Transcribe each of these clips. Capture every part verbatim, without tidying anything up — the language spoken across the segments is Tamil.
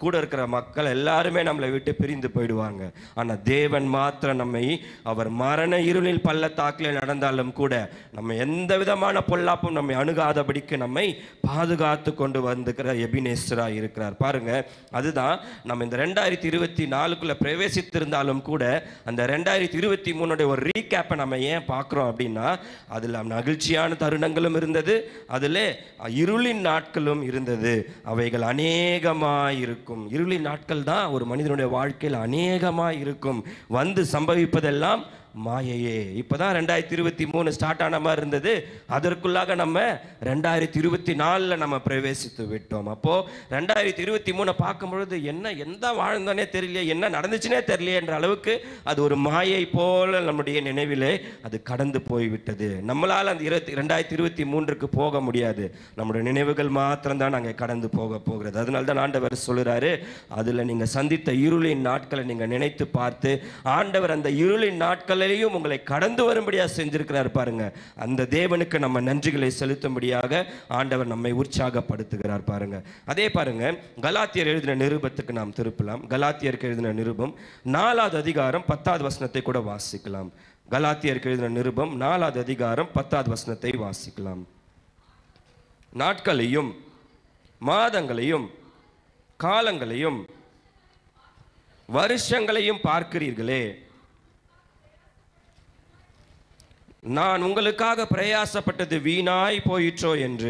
கூட இருக்கிற மக்கள் எல்லாருமே நம்மளை விட்டு பிரிந்து போயிடுவாங்க. ஆனால் தேவன் மாத்திரம் நம்மை அவர் மரண இருளில் பள்ளத்தாக்கில் நடந்தாலும் கூட நம்ம எந்த விதமான பொல்லாப்பும் நம்மை அணுகாதபடிக்கு நம்மை பாதுகாத்து கொண்டு வந்துக்கிற எபினேசராக இருக்கிறார். பாருங்க, அதுதான் நம்ம இந்த ரெண்டாயிரத்தி இருபத்தி நாலுக்குள்ள பிரவேசித்திருந்தாலும் கூட அந்த ரெண்டாயிரத்தி இருபத்தி மூணுடைய ஒரு ரீகேப்பை நம்ம ஏன் பார்க்குறோம் அப்படின்னா, அதில் மகிழ்ச்சியான தருணங்களும் இருந்தது, அதில் இருளின் நாட்களும் இருந்தது. அவைகள் அநேகமாக இருக்கும். இருளின் நாட்கள் தான் ஒரு மனிதனுடைய வாழ்க்கையில் அநேகமாக இருக்கும். வந்து சம்பவிப்பதெல்லாம் மாயையே. இப்போதான் ரெண்டாயிரத்தி இருபத்தி மூணு ஸ்டார்ட் ஆன மாதிரி இருந்தது. அதற்குள்ளாக நம்ம ரெண்டாயிரத்தி இருபத்தி நாலில் நம்ம பிரவேசித்து விட்டோம். அப்போது ரெண்டாயிரத்தி இருபத்தி மூணை பார்க்கும்பொழுது என்ன எந்த வாழ்ந்தோன்னே தெரியலையே, என்ன நடந்துச்சுன்னே தெரியலையே என்ற அளவுக்கு அது ஒரு மாயை போல நம்முடைய நினைவிலே அது கடந்து போய்விட்டது. நம்மளால் அந்த இருபத்தி ரெண்டாயிரத்தி இருபத்தி மூன்றுக்கு போக முடியாது. நம்முடைய நினைவுகள் மாத்திரம்தான் நாங்கள் கடந்து போக போகிறது. அதனால தான் ஆண்டவர் சொல்கிறாரு, அதில் நீங்கள் சந்தித்த இருளின் நாட்களை நீங்கள் நினைத்து பார்த்து ஆண்டவர் அந்த இருளின் நாட்களை உங்களை கடந்து வரும்படியாக செஞ்சிருக்கிறார். பாருங்க, அந்த தேவனுக்கு நம்ம நன்றிகளை செலுத்தும்படியாக ஆண்டவர் நம்மை உற்சாகப்படுத்துகிறார். பாருங்க, அதே பாருங்க, கலாத்தியர் எழுதின நிருபத்துக்கு நாம் திருப்பலாம். கலாத்தியருக்கு எழுதின நிருபம் நாலாவது அதிகாரம் பத்தாவது வசனத்தை கூட வாசிக்கலாம். கலாத்தியருக்கு எழுதின நிருபம் நாலாவது அதிகாரம் பத்தாவது வசனத்தை வாசிக்கலாம். நாட்களையும் மாதங்களையும் காலங்களையும் வருஷங்களையும் பார்க்கிறீர்களே, நான் உங்களுக்காக பிரயாசப்பட்டது வீணாய் போயிற்றோ என்று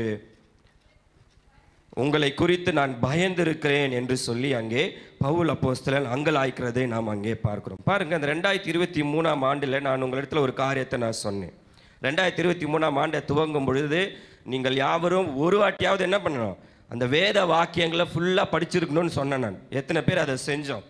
உங்களை குறித்து நான் பயந்திருக்கிறேன் என்று சொல்லி அங்கே பவுல் அப்போஸ்தலன் அங்கலாய்க்கிறதை நாம் அங்கே பார்க்கிறோம். பாருங்க, அந்த ரெண்டாயிரத்தி இருபத்தி மூணாம் ஆண்டில் நான் உங்களிடத்தில் ஒரு காரியத்தை நான் சொன்னேன். ரெண்டாயிரத்தி இருபத்தி மூணாம் ஆண்டை துவங்கும் பொழுது நீங்கள் யாவரும் ஒரு வாட்டியாவது என்ன பண்ணணும், அந்த வேத வாக்கியங்களை ஃபுல்லாக படிச்சிருக்கணும்னு சொன்னேன் நான். எத்தனை பேர் அதை செஞ்சோம்?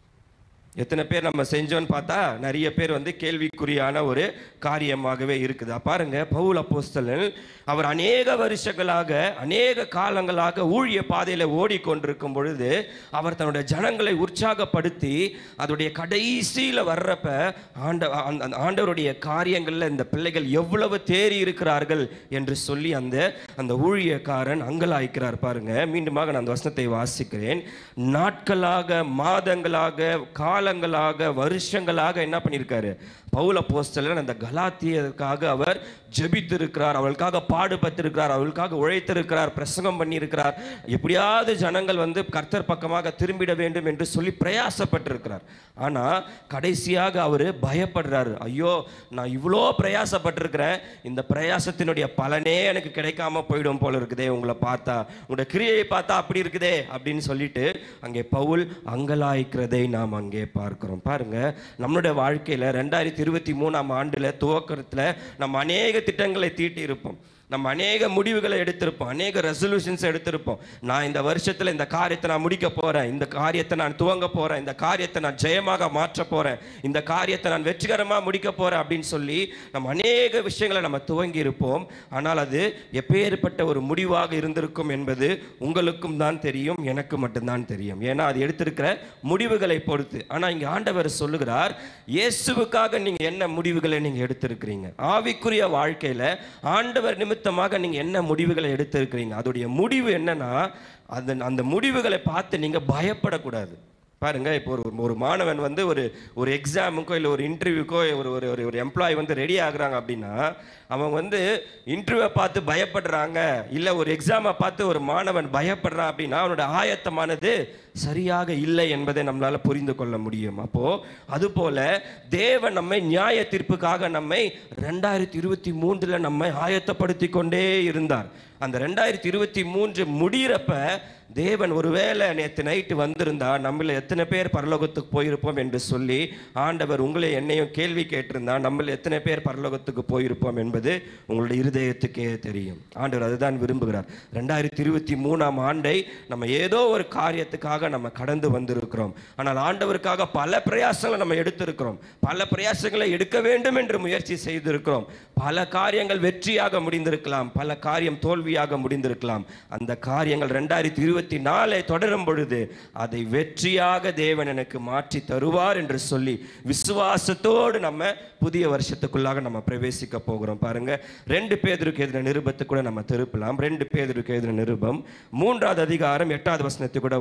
எத்தனை பேர் நம்ம செஞ்சோன்னு பார்த்தா நிறைய பேர் வந்து கேள்விக்குறியான ஒரு காரியமாகவே இருக்குது. பாருங்க, பவுல் அப்போஸ்தலன் அவர் அநேக வருஷங்களாக அநேக காலங்களாக ஊழிய பாதையில் ஓடிக்கொண்டிருக்கும் பொழுது அவர் தன்னுடைய ஜனங்களை உற்சாகப்படுத்தி அதோடைய கடைசியில் வர்றப்ப ஆண்ட ஆண்டவருடைய காரியங்களில் இந்த பிள்ளைகள் எவ்வளவு தேறி இருக்கிறார்கள் என்று சொல்லி அந்த அந்த ஊழியக்காரன் அங்கலாய்க்கிறார். பாருங்க, மீண்டுமாக நான் அந்த வசனத்தை வாசிக்கிறேன். நாட்களாக மாதங்களாக காலங்களாக வருஷங்களாக என்ன பண்ணியிருக்காரு பவுல் அப்போஸ்தலன் அந்த கலாத்தியருக்காக அவர் ஜெபித்திருக்கிறார், அவளுக்காக பாடுபட்டிருக்கிறார், அவளுக்காக உழைத்திருக்கிறார், பிரசங்கம் பண்ணியிருக்கிறார். எப்படியாவது ஜனங்கள் வந்து கர்த்தர் பக்கமாக திரும்பிட வேண்டும் என்று சொல்லி பிரயாசப்பட்டிருக்கிறார். ஆனால் கடைசியாக அவர் பயப்படுறாரு. ஐயோ, நான் இவ்வளோ பிரயாசப்பட்டிருக்கிறேன், இந்த பிரயாசத்தினுடைய பலனே எனக்கு கிடைக்காம போயிடும் போல இருக்குதே, உங்களை பார்த்தா உங்களோட கிரியையை பார்த்தா அப்படி இருக்குதே அப்படின்னு சொல்லிட்டு அங்கே பவுல் அங்கலாய்க்கிறதை நாம் அங்கே பார்க்கிறோம். பாருங்க, நம்மளுடைய வாழ்க்கையில் ரெண்டாயிரத்தி இருபத்தி மூணாம் ஆண்டில் துவக்கத்தில் நம்ம அநேக திட்டங்களை தீட்டி இருப்போம், நம்ம அநேக முடிவுகளை எடுத்திருப்போம், அநேக ரெசல்யூஷன்ஸ் எடுத்திருப்போம். நான் இந்த வருஷத்தில் இந்த காரியத்தை நான் முடிக்க போகிறேன், இந்த காரியத்தை நான் துவங்க போகிறேன், இந்த காரியத்தை நான் ஜெயமாக மாற்ற போகிறேன், இந்த காரியத்தை நான் வெற்றிகரமாக முடிக்க போகிறேன் அப்படின்னு சொல்லி நம்ம அநேக விஷயங்களை நம்ம துவங்கி இருப்போம். ஆனால் அது எப்பேற்பட்ட ஒரு முடிவாக இருந்திருக்கும் என்பது உங்களுக்கும் தான் தெரியும், எனக்கு மட்டும்தான் தெரியும். ஏன்னா அது எடுத்திருக்கிற முடிவுகளை பொறுத்து. ஆனால் இங்கே ஆண்டவர் சொல்லுகிறார், இயேசுவுக்காக நீங்கள் என்ன முடிவுகளை நீங்கள் எடுத்திருக்கிறீங்க, ஆவிக்குரிய வாழ்க்கையில் ஆண்டவர் நிமித்த நீங்க என்ன முடிவுகளை எடுத்திருக்கிறீங்க, அதோடைய முடிவு என்னன்னா அந்த அந்த முடிவுகளை பார்த்து நீங்க பயப்படக்கூடாது. பாருங்க, இப்போ ஒரு ஒரு மாணவன் வந்து ஒரு ஒரு எக்ஸாமுக்கோ இல்லை ஒரு இன்டர்வியூக்கோ ஒரு ஒரு ஒரு எம்ப்ளாயி வந்து ரெடி ஆகுறாங்க அப்படின்னா அவங்க வந்து இன்டர்வியூவை பார்த்து பயப்படுறாங்க, இல்லை ஒரு எக்ஸாமை பார்த்து ஒரு மாணவன் பயப்படுறான் அப்படின்னா அவனோட ஆயத்தமானது சரியாக இல்லை என்பதை நம்மளால் புரிந்து கொள்ள முடியும். அப்போது அதுபோல் தேவன் நம்மை நியாய தீர்ப்புக்காக நம்மை ரெண்டாயிரத்தி இருபத்தி மூன்றில் நம்மை ஆயத்தப்படுத்தி கொண்டே இருந்தார். அந்த ரெண்டாயிரத்தி இருபத்தி மூன்று முடிகிறப்ப தேவன் ஒருவேளை நேற்று நைட்டு வந்திருந்தா நம்மள எத்தனை பேர் பரலோகத்துக்கு போயிருப்போம் என்று சொல்லி ஆண்டவர் உங்களை என்னையும் கேள்வி கேட்டிருந்தா நம்மள எத்தனை பேர் பரலோகத்துக்கு போயிருப்போம் என்பது உங்களுடைய இருதயத்துக்கே தெரியும். ஆண்டவர் அதுதான் விரும்புகிறார். ரெண்டாயிரத்தி இருபத்தி மூணாம் ஆண்டை நம்ம ஏதோ ஒரு காரியத்துக்காக நம்ம கடந்து வந்திருக்கிறோம். ஆனால் ஆண்டவருக்காக பல பிரயாசங்களை நம்ம எடுத்திருக்கிறோம், பல பிரயாசங்களை எடுக்க வேண்டும் என்று முயற்சி செய்திருக்கிறோம். பல காரியங்கள் வெற்றியாக முடிந்திருக்கலாம், பல காரியம் தோல்வியாக முடிந்திருக்கலாம். அந்த காரியங்கள் ரெண்டாயிரத்தி இருபத்தி நாலை தொடரும் பொழுது அதை வெற்றியாக தேவன் எனக்கு மாற்றி தருவார் என்று சொல்லி விசுவாசத்தோடு நம்ம புதிய வருஷத்துக்குள்ளாக நம்ம பிரவேசிக்க போகிறோம். பாருங்க, ரெண்டு பேதுருக்கு எழுதின நிருபத்தை கூட நம்ம திருப்பலாம். ரெண்டு பேதுருக்கு எழுதின நிருபம் மூன்றாவது அதிகாரம் எட்டாவது வசனத்தை கூட வாசிக்கலாம்.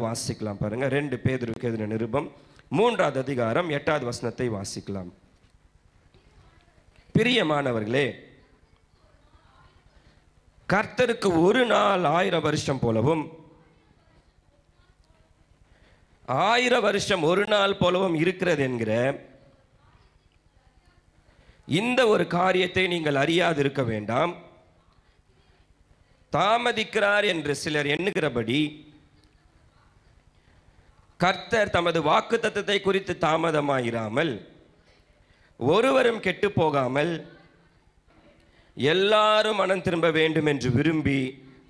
வாசிக்கலாம் பாருங்க. ரெண்டு பேதுருக்கு எழுதின நிருபம் மூன்றாவது அதிகாரம் எட்டாவது வசனத்தை வாசிக்கலாம். பிரியமானவர்களே, கர்த்தருக்கு ஒரு நாள் ஆயிரம் வருஷம் போலவும் ஆயிரம் வருஷம் ஒரு நாள் போலவும் இருக்கிறது என்கிற இந்த ஒரு காரியத்தை நீங்கள் அறியாது இருக்க வேண்டாம். தாமதிக்கிறார் என்று சிலர் எண்ணுகிறபடி கர்த்தர் தமது வாக்குத்தத்தத்தை குறித்து தாமதமாயிராமல் ஒருவரும் கெட்டு போகாமல் எல்லாரும் மனம் திரும்ப வேண்டும் என்று விரும்பி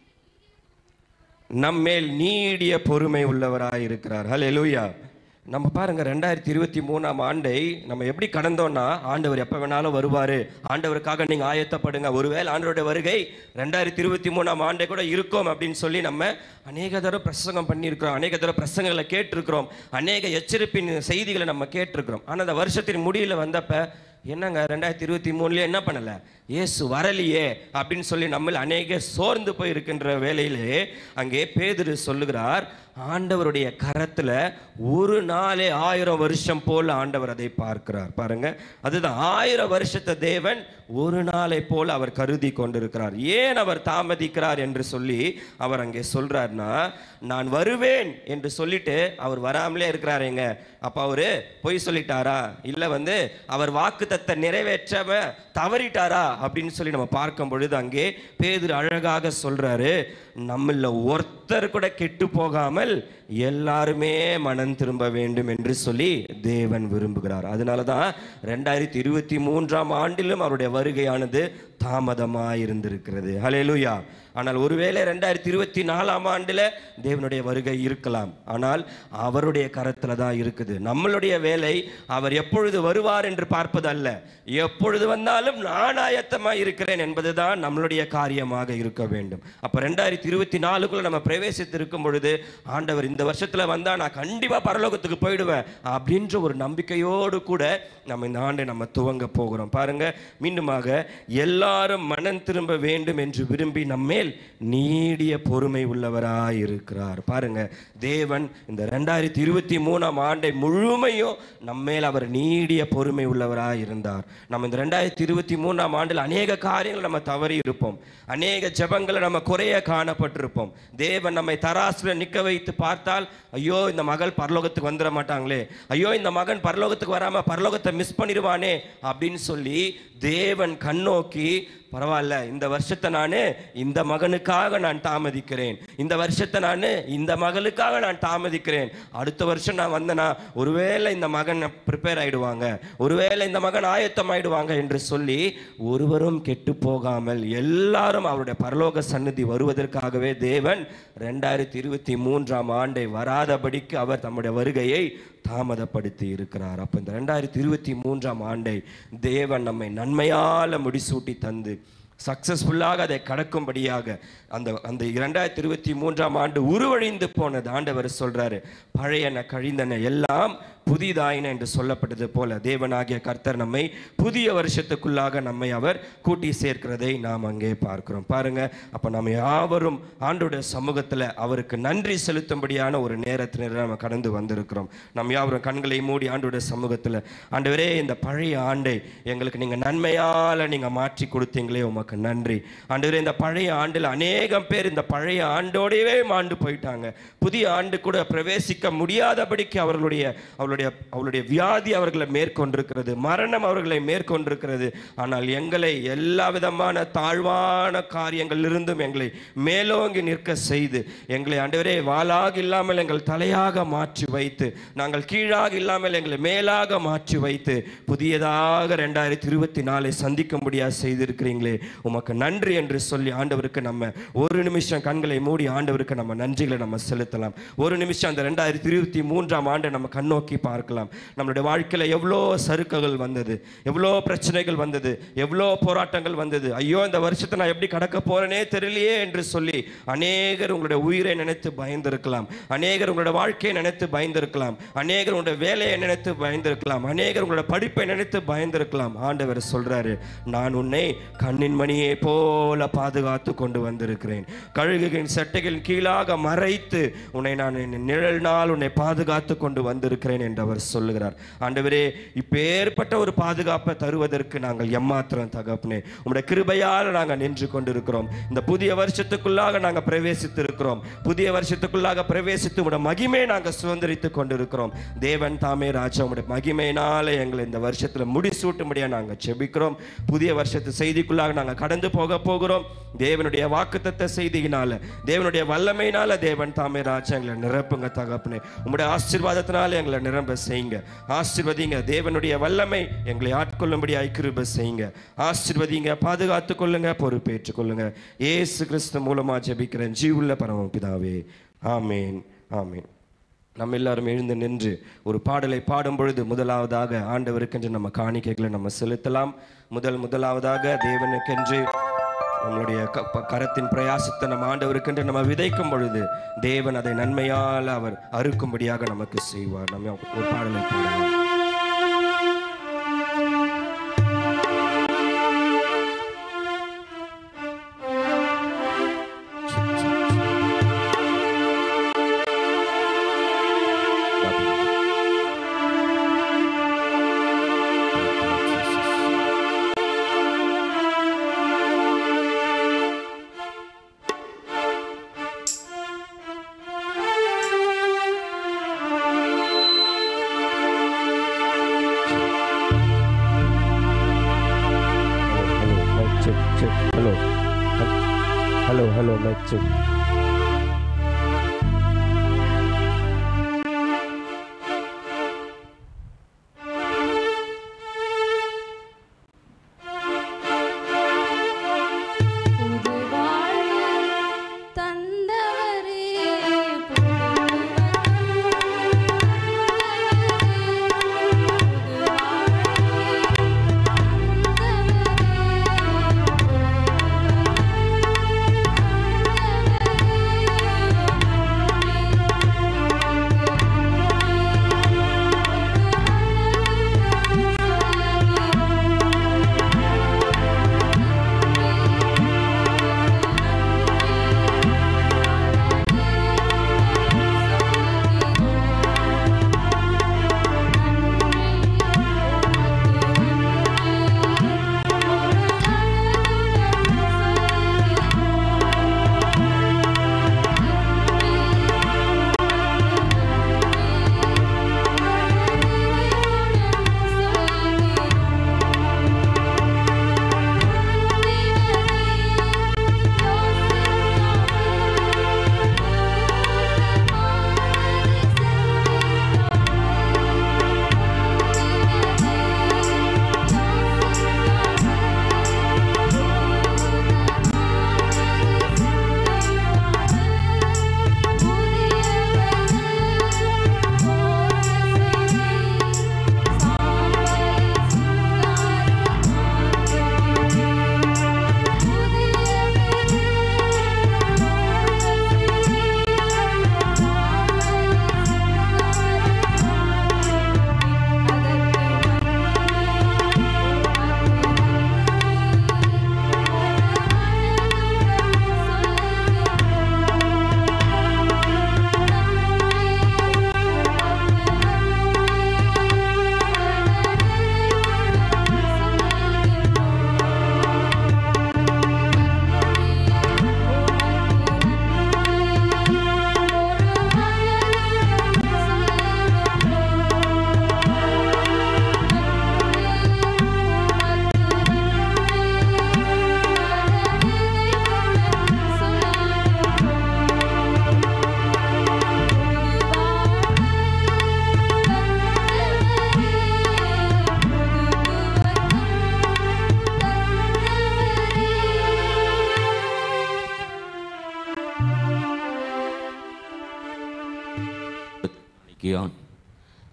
நம்மேல் நீடிய பொறுமை உள்ளவராய் இருக்கிறார். ஹல்லேலூயா. நம்ம பாருங்க, ரெண்டாயிரத்தி இருபத்தி மூணாம் ஆண்டை நம்ம எப்படி கடந்தோம்னா, ஆண்டவர் எப்போ வேணாலும் வருவார், ஆண்டவருக்காக நீங்கள் ஆயத்தப்படுங்க, ஒருவேளை ஆண்டவருடைய வருகை ரெண்டாயிரத்தி இருபத்தி மூணாம் ஆண்டை கூட இருக்கும் அப்படின்னு சொல்லி நம்ம அநேக தடவை பிரசங்கம் பண்ணியிருக்கிறோம், அநேக தடவை பிரசங்களை கேட்டிருக்கிறோம், அநேக எச்சரிப்பின் செய்திகளை நம்ம கேட்டிருக்கிறோம். ஆனால் அந்த வருஷத்தின் முடிவில் வந்தப்ப என்னங்க ரெண்டாயிரத்தி இருபத்தி மூணுலேயே என்ன பண்ணலை, இயேசு வரலையே அப்படின்னு சொல்லி நம்மள அநேக சோர்ந்து போய் இருக்கின்ற வேளையிலே அங்கே பேதுரு சொல்லுகிறார், ஆண்டவருடைய கரத்தில் ஒரு நாளே ஆயிரம் வருஷம் போல் ஆண்டவர் அதை பார்க்கிறார். பாருங்க, அதுதான் ஆயிரம் வருஷத்தை தேவன் ஒரு நாளை போல் அவர் கருதி கொண்டிருக்கிறார். ஏன் அவர் தாமதிக்கிறார் என்று சொல்லி அவர் அங்கே சொல்றார்னா, நான் வருவேன் என்று சொல்லிட்டு அவர் வராமலே இருக்கிறாருங்க. அப்போ அவரு பொய் சொல்லிட்டாரா, இல்லை வந்து அவர் வாக்குத்தத்தை நிறைவேற்ற தவறிட்டாரா அப்படின்னு சொல்லி நம்ம பார்க்கும் பொழுது அங்கே பேதுரு அழகாக சொல்றாரு, நம்மள ஒருத்தர் கூட கெட்டு போகாமல் எல்லாருமே மனம் திரும்ப வேண்டும் என்று சொல்லி தேவன் விரும்புகிறார். அதனால தான் ரெண்டாயிரத்தி இருபத்தி மூன்றாம் ஆண்டிலும் அவருடைய வருகையானது தாமதமாக இருந்திருக்கிறது. ஹல்லேலூயா. ஆனால் ஒருவேளை ரெண்டாயிரத்தி இருபத்தி நாலாம் ஆண்டில் தேவனுடைய வருகை இருக்கலாம், ஆனால் அவருடைய கரத்தில் தான் இருக்குது. நம்மளுடைய வேலை அவர் எப்பொழுது வருவார் என்று பார்ப்பது அல்ல, எப்பொழுது வந்தாலும் நான் ஆயத்தமாக இருக்கிறேன் என்பது தான் நம்மளுடைய காரியமாக இருக்க வேண்டும். அப்போ ரெண்டாயிரத்தி இருபத்தி நாலுக்குள்ள நம்ம பிரவேசித்து இருக்கும் பொழுது, ஆண்டவர் இந்த வருஷத்தில் வந்தால் நான் கண்டிப்பாக பரலோகத்துக்கு போயிடுவேன் அப்படின்ற ஒரு நம்பிக்கையோடு கூட நம்ம இந்த ஆண்டை நம்ம துவங்க போகிறோம். பாருங்க, மீண்டுமாக எல்லாரும் மனம் திரும்ப வேண்டும் என்று விரும்பி நம்மேல் நீடிய பொறுமை உள்ளவராய் இருக்கிறார். பாருங்க, தேவன் இந்த ரெண்டாயிரத்தி இருபத்தி மூணாம் ஆண்டை முழுமையும் நம்மேல் அவர் நீடிய பொறுமை உள்ளவராய் இருந்தார். நம்ம இந்த ரெண்டாயிரத்தி இருபத்தி மூணாம் ஆண்டில் அநேக காரியங்கள் நம்ம தவறி இருப்போம், அநேக ஜெபங்களை நம்ம குறைய காணப்பட்டிருப்போம். தேவன் நம்மை தராசுல நிற்க வைத்து பார்த்தால், ஐயோ இந்த மகள் பரலோகத்துக்கு வந்துட மாட்டாங்களே, ஐயோ இந்த மகன் பரலோகத்துக்கு வராம பரலோகத்தை மிஸ் பண்ணிடுவானே அப்படின்னு சொல்லி தேவன் கண்ணோக்கி, பரவாயில்ல இந்த வருஷத்தை நான் இந்த மகனுக்காக நான் தாமதிக்கிறேன், இந்த வருஷத்தை நான் இந்த மகளுக்காக நான் தாமதிக்கிறேன், அடுத்த வருஷம் நான் வந்தேனா ஒருவேளை இந்த மகன் ப்ரிப்பேர் ஆயிடுவாங்க, ஒருவேளை இந்த மகன் ஆயத்தம் ஆயிடுவாங்க என்று சொல்லி ஒருவரும் கெட்டு போகாமல் எல்லாரும் அவருடைய பரலோக சந்நிதி வருவதற்காகவே தேவன் ரெண்டாயிரத்தி இருபத்தி மூன்றாம் ஆண்டை வராதபடிக்கு அவர் தம்முடைய வருகையை தாமதப்படுத்தி இருக்கிறார். அப்போ இந்த ரெண்டாயிரத்தி இருபத்தி மூன்றாம் ஆண்டை தேவன் நம்மை நன்மையால முடிசூட்டி தந்து சக்சஸ்ஃபுல்லாக அதை கடக்கும்படியாக அந்த அந்த இரண்டாயிரத்தி இருபத்தி மூன்றாம் ஆண்டு உருவழிந்து போனது ஆண்டவர் சொல்றாரு, பழையன கழிந்தன எல்லாம் புதிதாயின என்று சொல்லப்பட்டது போல தேவனாகிய கர்த்தர் நம்மை புதிய வருஷத்துக்குள்ளாக நம்மை அவர் கூட்டி சேர்க்கிறதை நாம் அங்கே பார்க்கிறோம். பாருங்க, அப்போ நம்ம யாவரும் ஆண்டோட சமூகத்தில் அவருக்கு நன்றி செலுத்தும்படியான ஒரு நேரத்தில் நம்ம கடந்து வந்திருக்கிறோம். நம்ம யாவரும் கண்களை மூடி ஆண்டோட சமூகத்தில், ஆண்டவரே இந்த பழைய ஆண்டை எங்களுக்கு நீங்கள் நன்மையால் நீங்கள் மாற்றி கொடுத்தீங்களே உமக்கு நன்றி. ஆண்டவரே இந்த பழைய ஆண்டில் அநேகம் பேர் இந்த பழைய ஆண்டோடையவே மாண்டு போயிட்டாங்க, புதிய ஆண்டு கூட பிரவேசிக்க முடியாதபடிக்கு அவர்களுடைய அவர்களுடைய அவளுடைய வியாதி அவர்களை மேற்கொண்டிருக்கிறது, மரணம் அவர்களை மேற்கொண்டிருக்கிறது. ஆனால் எங்களை எல்லா விதமான தாழ்வான காரியங்களிலிருந்தும் எங்களை மேலோங்கி நிற்க செய்து எங்களை ஆண்டவரே வாளாக இல்லாமல் எங்கள் தலையாக மாற்றி வைத்து, நாங்கள் கீழாக இல்லாமல் எங்களை மேலாக மாற்றி வைத்து புதியதாக ரெண்டாயிரத்தி இருபத்தி நாலை சந்திக்கும்படியாக செய்திருக்கிறீங்களே உமக்கு நன்றி என்று சொல்லி ஆண்டவருக்கு நம்ம ஒரு நிமிஷம் கண்களை மூடி ஆண்டவருக்கு நம்ம நன்றிகளை நம்ம செலுத்தலாம். ஒரு நிமிஷம் அந்த ரெண்டாயிரத்தி இருபத்தி மூன்றாம் ஆண்டை நம்ம கண்ணோக்கி பார்க்கலாம். நம்மளுடைய வாழ்க்கையில் எவ்வளோ சறுக்குகள் வந்தது, எவ்வளோ பிரச்சனைகள் வந்தது, எவ்வளோ போராட்டங்கள் வந்தது. ஐயோ இந்த வருஷத்தை நான் எப்படி கடக்க போறேனே தெரியலையே என்று சொல்லி அநேகர் உங்களுடைய உயிரை நினைத்து பயந்திருக்கலாம், அநேகர் உங்களுடைய வாழ்க்கையை நினைத்து பயந்திருக்கலாம், அநேகர் உங்களுடைய வேலையை நினைத்து பயந்திருக்கலாம், அநேகர் உங்களுடைய படிப்பை நினைத்து பயந்திருக்கலாம். ஆண்டவர் சொல்றாரு, நான் உன்னை கண்ணின் மணியை போல பாதுகாத்து கொண்டு வந்திருக்கிறேன். கழுகுகளின் சட்டைகளின் கீழாக மறைத்து உன்னை நான் நிழல் நாள் உன்னை பாதுகாத்து கொண்டு வந்திருக்கிறேன் என்று அவர் சொல்லுகிறார். ஆண்டவரே, இப்பேற்பட்ட ஒரு பாதுகாப்பை தருவதற்கு நாங்கள் எம்மாத்திரம் தகப்பனே. உம்முடைய கிருபையால் நாங்கள் நின்று கொண்டிருக்கிறோம். இந்த புதிய வருஷத்துக்குள்ளாக நாங்கள் பிரவேசித்து இருக்கிறோம். புதிய வருஷத்துக்குள்ளாக பிரவேசித்து உடைய மகிமையை நாங்கள் சுதந்திரித்து கொண்டிருக்கிறோம். தேவன் தாமே ராஜா உடைய மகிமையினால எங்களை இந்த வருஷத்தில் முடிசூட்டும்படியாக நாங்கள் செபிக்கிறோம். புதிய வருஷத்து செய்திக்குள்ளாக நாங்கள் கடந்து போக போகிறோம். தேவனுடைய வாக்குத்தத்த செய்தியினால, தேவனுடைய வல்லமையினால தேவன் தாமே ராஜா எங்களை நிரப்புங்க தகப்பனே. உங்களுடைய ஆசீர்வாதத்தினால எங்களை நிரம்ப செய்யுங்க. ஆசீர்வதிங்க. தேவனுடைய வல்லமை எங்களை ஆட்கொள்ளும்படி ஐக்கிருப செய்யுங்க. ஆசீர்வதிங்க, பாதுகாத்து கொள்ளுங்க, பொறுப்பேற்றுக் கொள்ளுங்க. இயேசு கிறிஸ்து மூலமா ஜெபிக்கிறேன் ஜீவுள்ள பரமபிதாவே, ஆமேன், ஆமேன். நம்ம எல்லாரும் எழுந்து நின்று ஒரு பாடலை பாடும் பொழுது முதலாவதாக ஆண்டவருக்கென்று நம்ம காணிக்கைகளை நம்ம செலுத்தலாம். முதல் முதலாவதாக தேவனுக்கென்று நம்மளுடைய கரத்தின் பிரயாசத்தை நம்ம ஆண்டவருக்கென்று நம்ம விதைக்கும் பொழுது தேவன் அதை நன்மையால் அவர் அறுக்கும்படியாக நமக்கு செய்வார். நம்ம ஒரு பாடலை பாடலாம். Hello, hello, hello, mic check.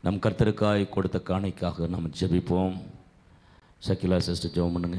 நம் கர்த்தருக்காய் கொடுத்த காணிக்காக நாம் ஜெபிப்போம். ஷக்கிலா சிஸ்டர் ஜெபம் பண்ணுங்க.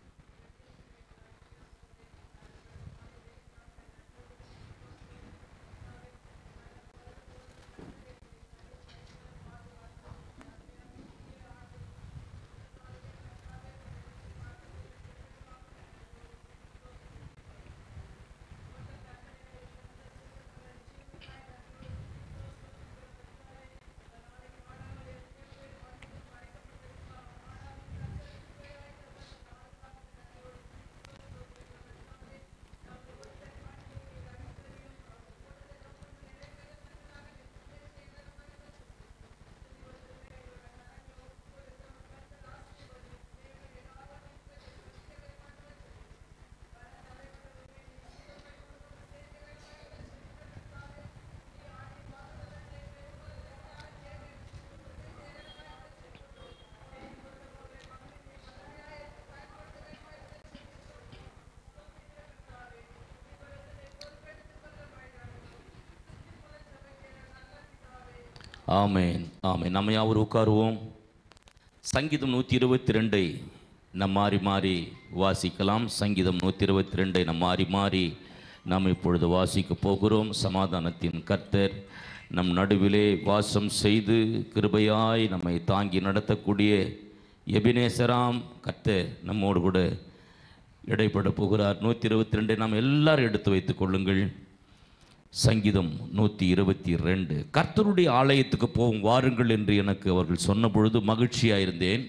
ஆமேன் ஆமேன். நம்ம யாவர் உட்காருவோம். சங்கீதம் நூற்றி இருபத்தி ரெண்டை நம் மாறி மாறி வாசிக்கலாம். சங்கீதம் நூற்றி இருபத்தி ரெண்டை நம் மாறி மாறி நாம் இப்பொழுது வாசிக்க போகிறோம். சமாதானத்தின் கர்த்தர் நம் நடுவிலே வாசம் செய்து கிருபையாய் நம்மை தாங்கி நடத்தக்கூடிய எபினேசராம் கர்த்தர் நம்மோடு கூட இடைப்பட போகிறார். நூற்றி இருபத்தி ரெண்டை நாம் எல்லாரும் எடுத்து வைத்துக் கொள்ளுங்கள். சங்கீதம் நூற்றி இருபத்தி ரெண்டு. கர்த்தருடைய ஆலயத்துக்கு போகும் வாருங்கள் என்று எனக்கு அவர்கள் சொன்ன பொழுது மகிழ்ச்சியாயிருந்தேன்.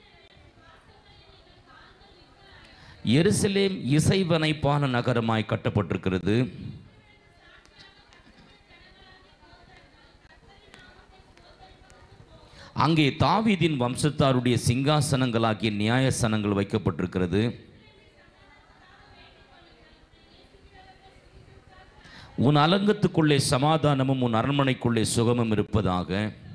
எருசலேம் இசைவனைப்பான நகரமாய் கட்டப்பட்டிருக்கிறது. அங்கே தாவீதின் வம்சத்தாருடைய சிங்காசனங்களாகிய நியாயசனங்கள் வைக்கப்பட்டிருக்கிறது. உன் அலங்கத்துக்குள்ளே சமாதானமும் உன் அரண்மனைக்குள்ளே சுகமும் இருப்பதாக.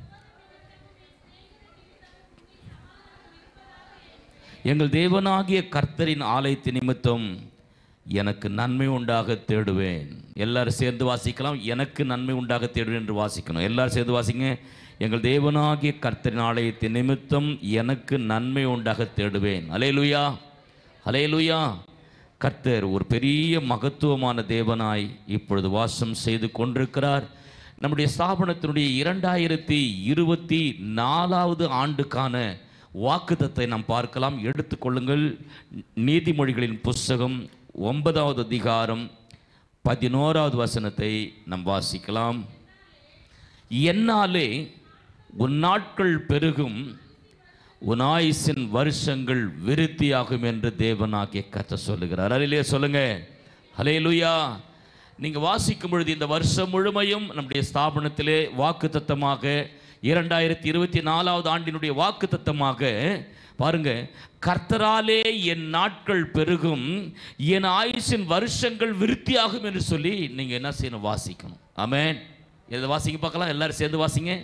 எங்கள் தேவனாகிய கர்த்தரின் ஆலயத்தின் நிமித்தம் எனக்கு நன்மை உண்டாக தேடுவேன். எல்லாரும் சேர்ந்து வாசிக்கலாம். எனக்கு நன்மை உண்டாக தேடுவேன் என்று வாசிக்கணும். எல்லாரும் சேர்ந்து வாசிங்க. எங்கள் தேவனாகிய கர்த்தரின் ஆலயத்தின் நிமித்தம் எனக்கு நன்மை உண்டாக தேடுவேன். அல்லேலூயா, அல்லேலூயா. கர்த்தர் ஒரு பெரிய மகத்துவமான தேவனாய் இப்பொழுது வாசம் செய்து கொண்டிருக்கிறார். நம்முடைய ஸ்தாபனத்தினுடைய இரண்டாயிரத்தி இருபத்தி நாலாவது ஆண்டுக்கான வாக்குத்தத்தை நாம் பார்க்கலாம். எடுத்துக்கொள்ளுங்கள். நீதிமொழிகளின் புஸ்தகம் ஒன்பதாவது அதிகாரம் பதினோராவது வசனத்தை நாம் வாசிக்கலாம். என்னாலே உன் நாட்கள் பெருகும், உன் ஆயுசின் வருஷங்கள் விருத்தியாகும் என்று தேவனாகிய கர்த்தர் சொல்லுகிறார். அல்லேலூயா சொல்லுங்க. அல்லேலூயா. நீங்கள் வாசிக்கும் பொழுது இந்த வருஷம் முழுமையும் நம்முடைய ஸ்தாபனத்திலே வாக்குத்தத்தமாக இரண்டாயிரத்தி இருபத்தி நாலாவது ஆண்டினுடைய வாக்குத்தத்தமாக பாருங்க, கர்த்தராலே என் நாட்கள் பெருகும், என் ஆயுசின் வருஷங்கள் விருத்தியாகும் என்று சொல்லி நீங்கள் என்ன செய்யணும்? வாசிக்கணும். ஆமென். இதை வாசிங்க பார்க்கலாம். எல்லாரும் சேர்ந்து வாசிங்க.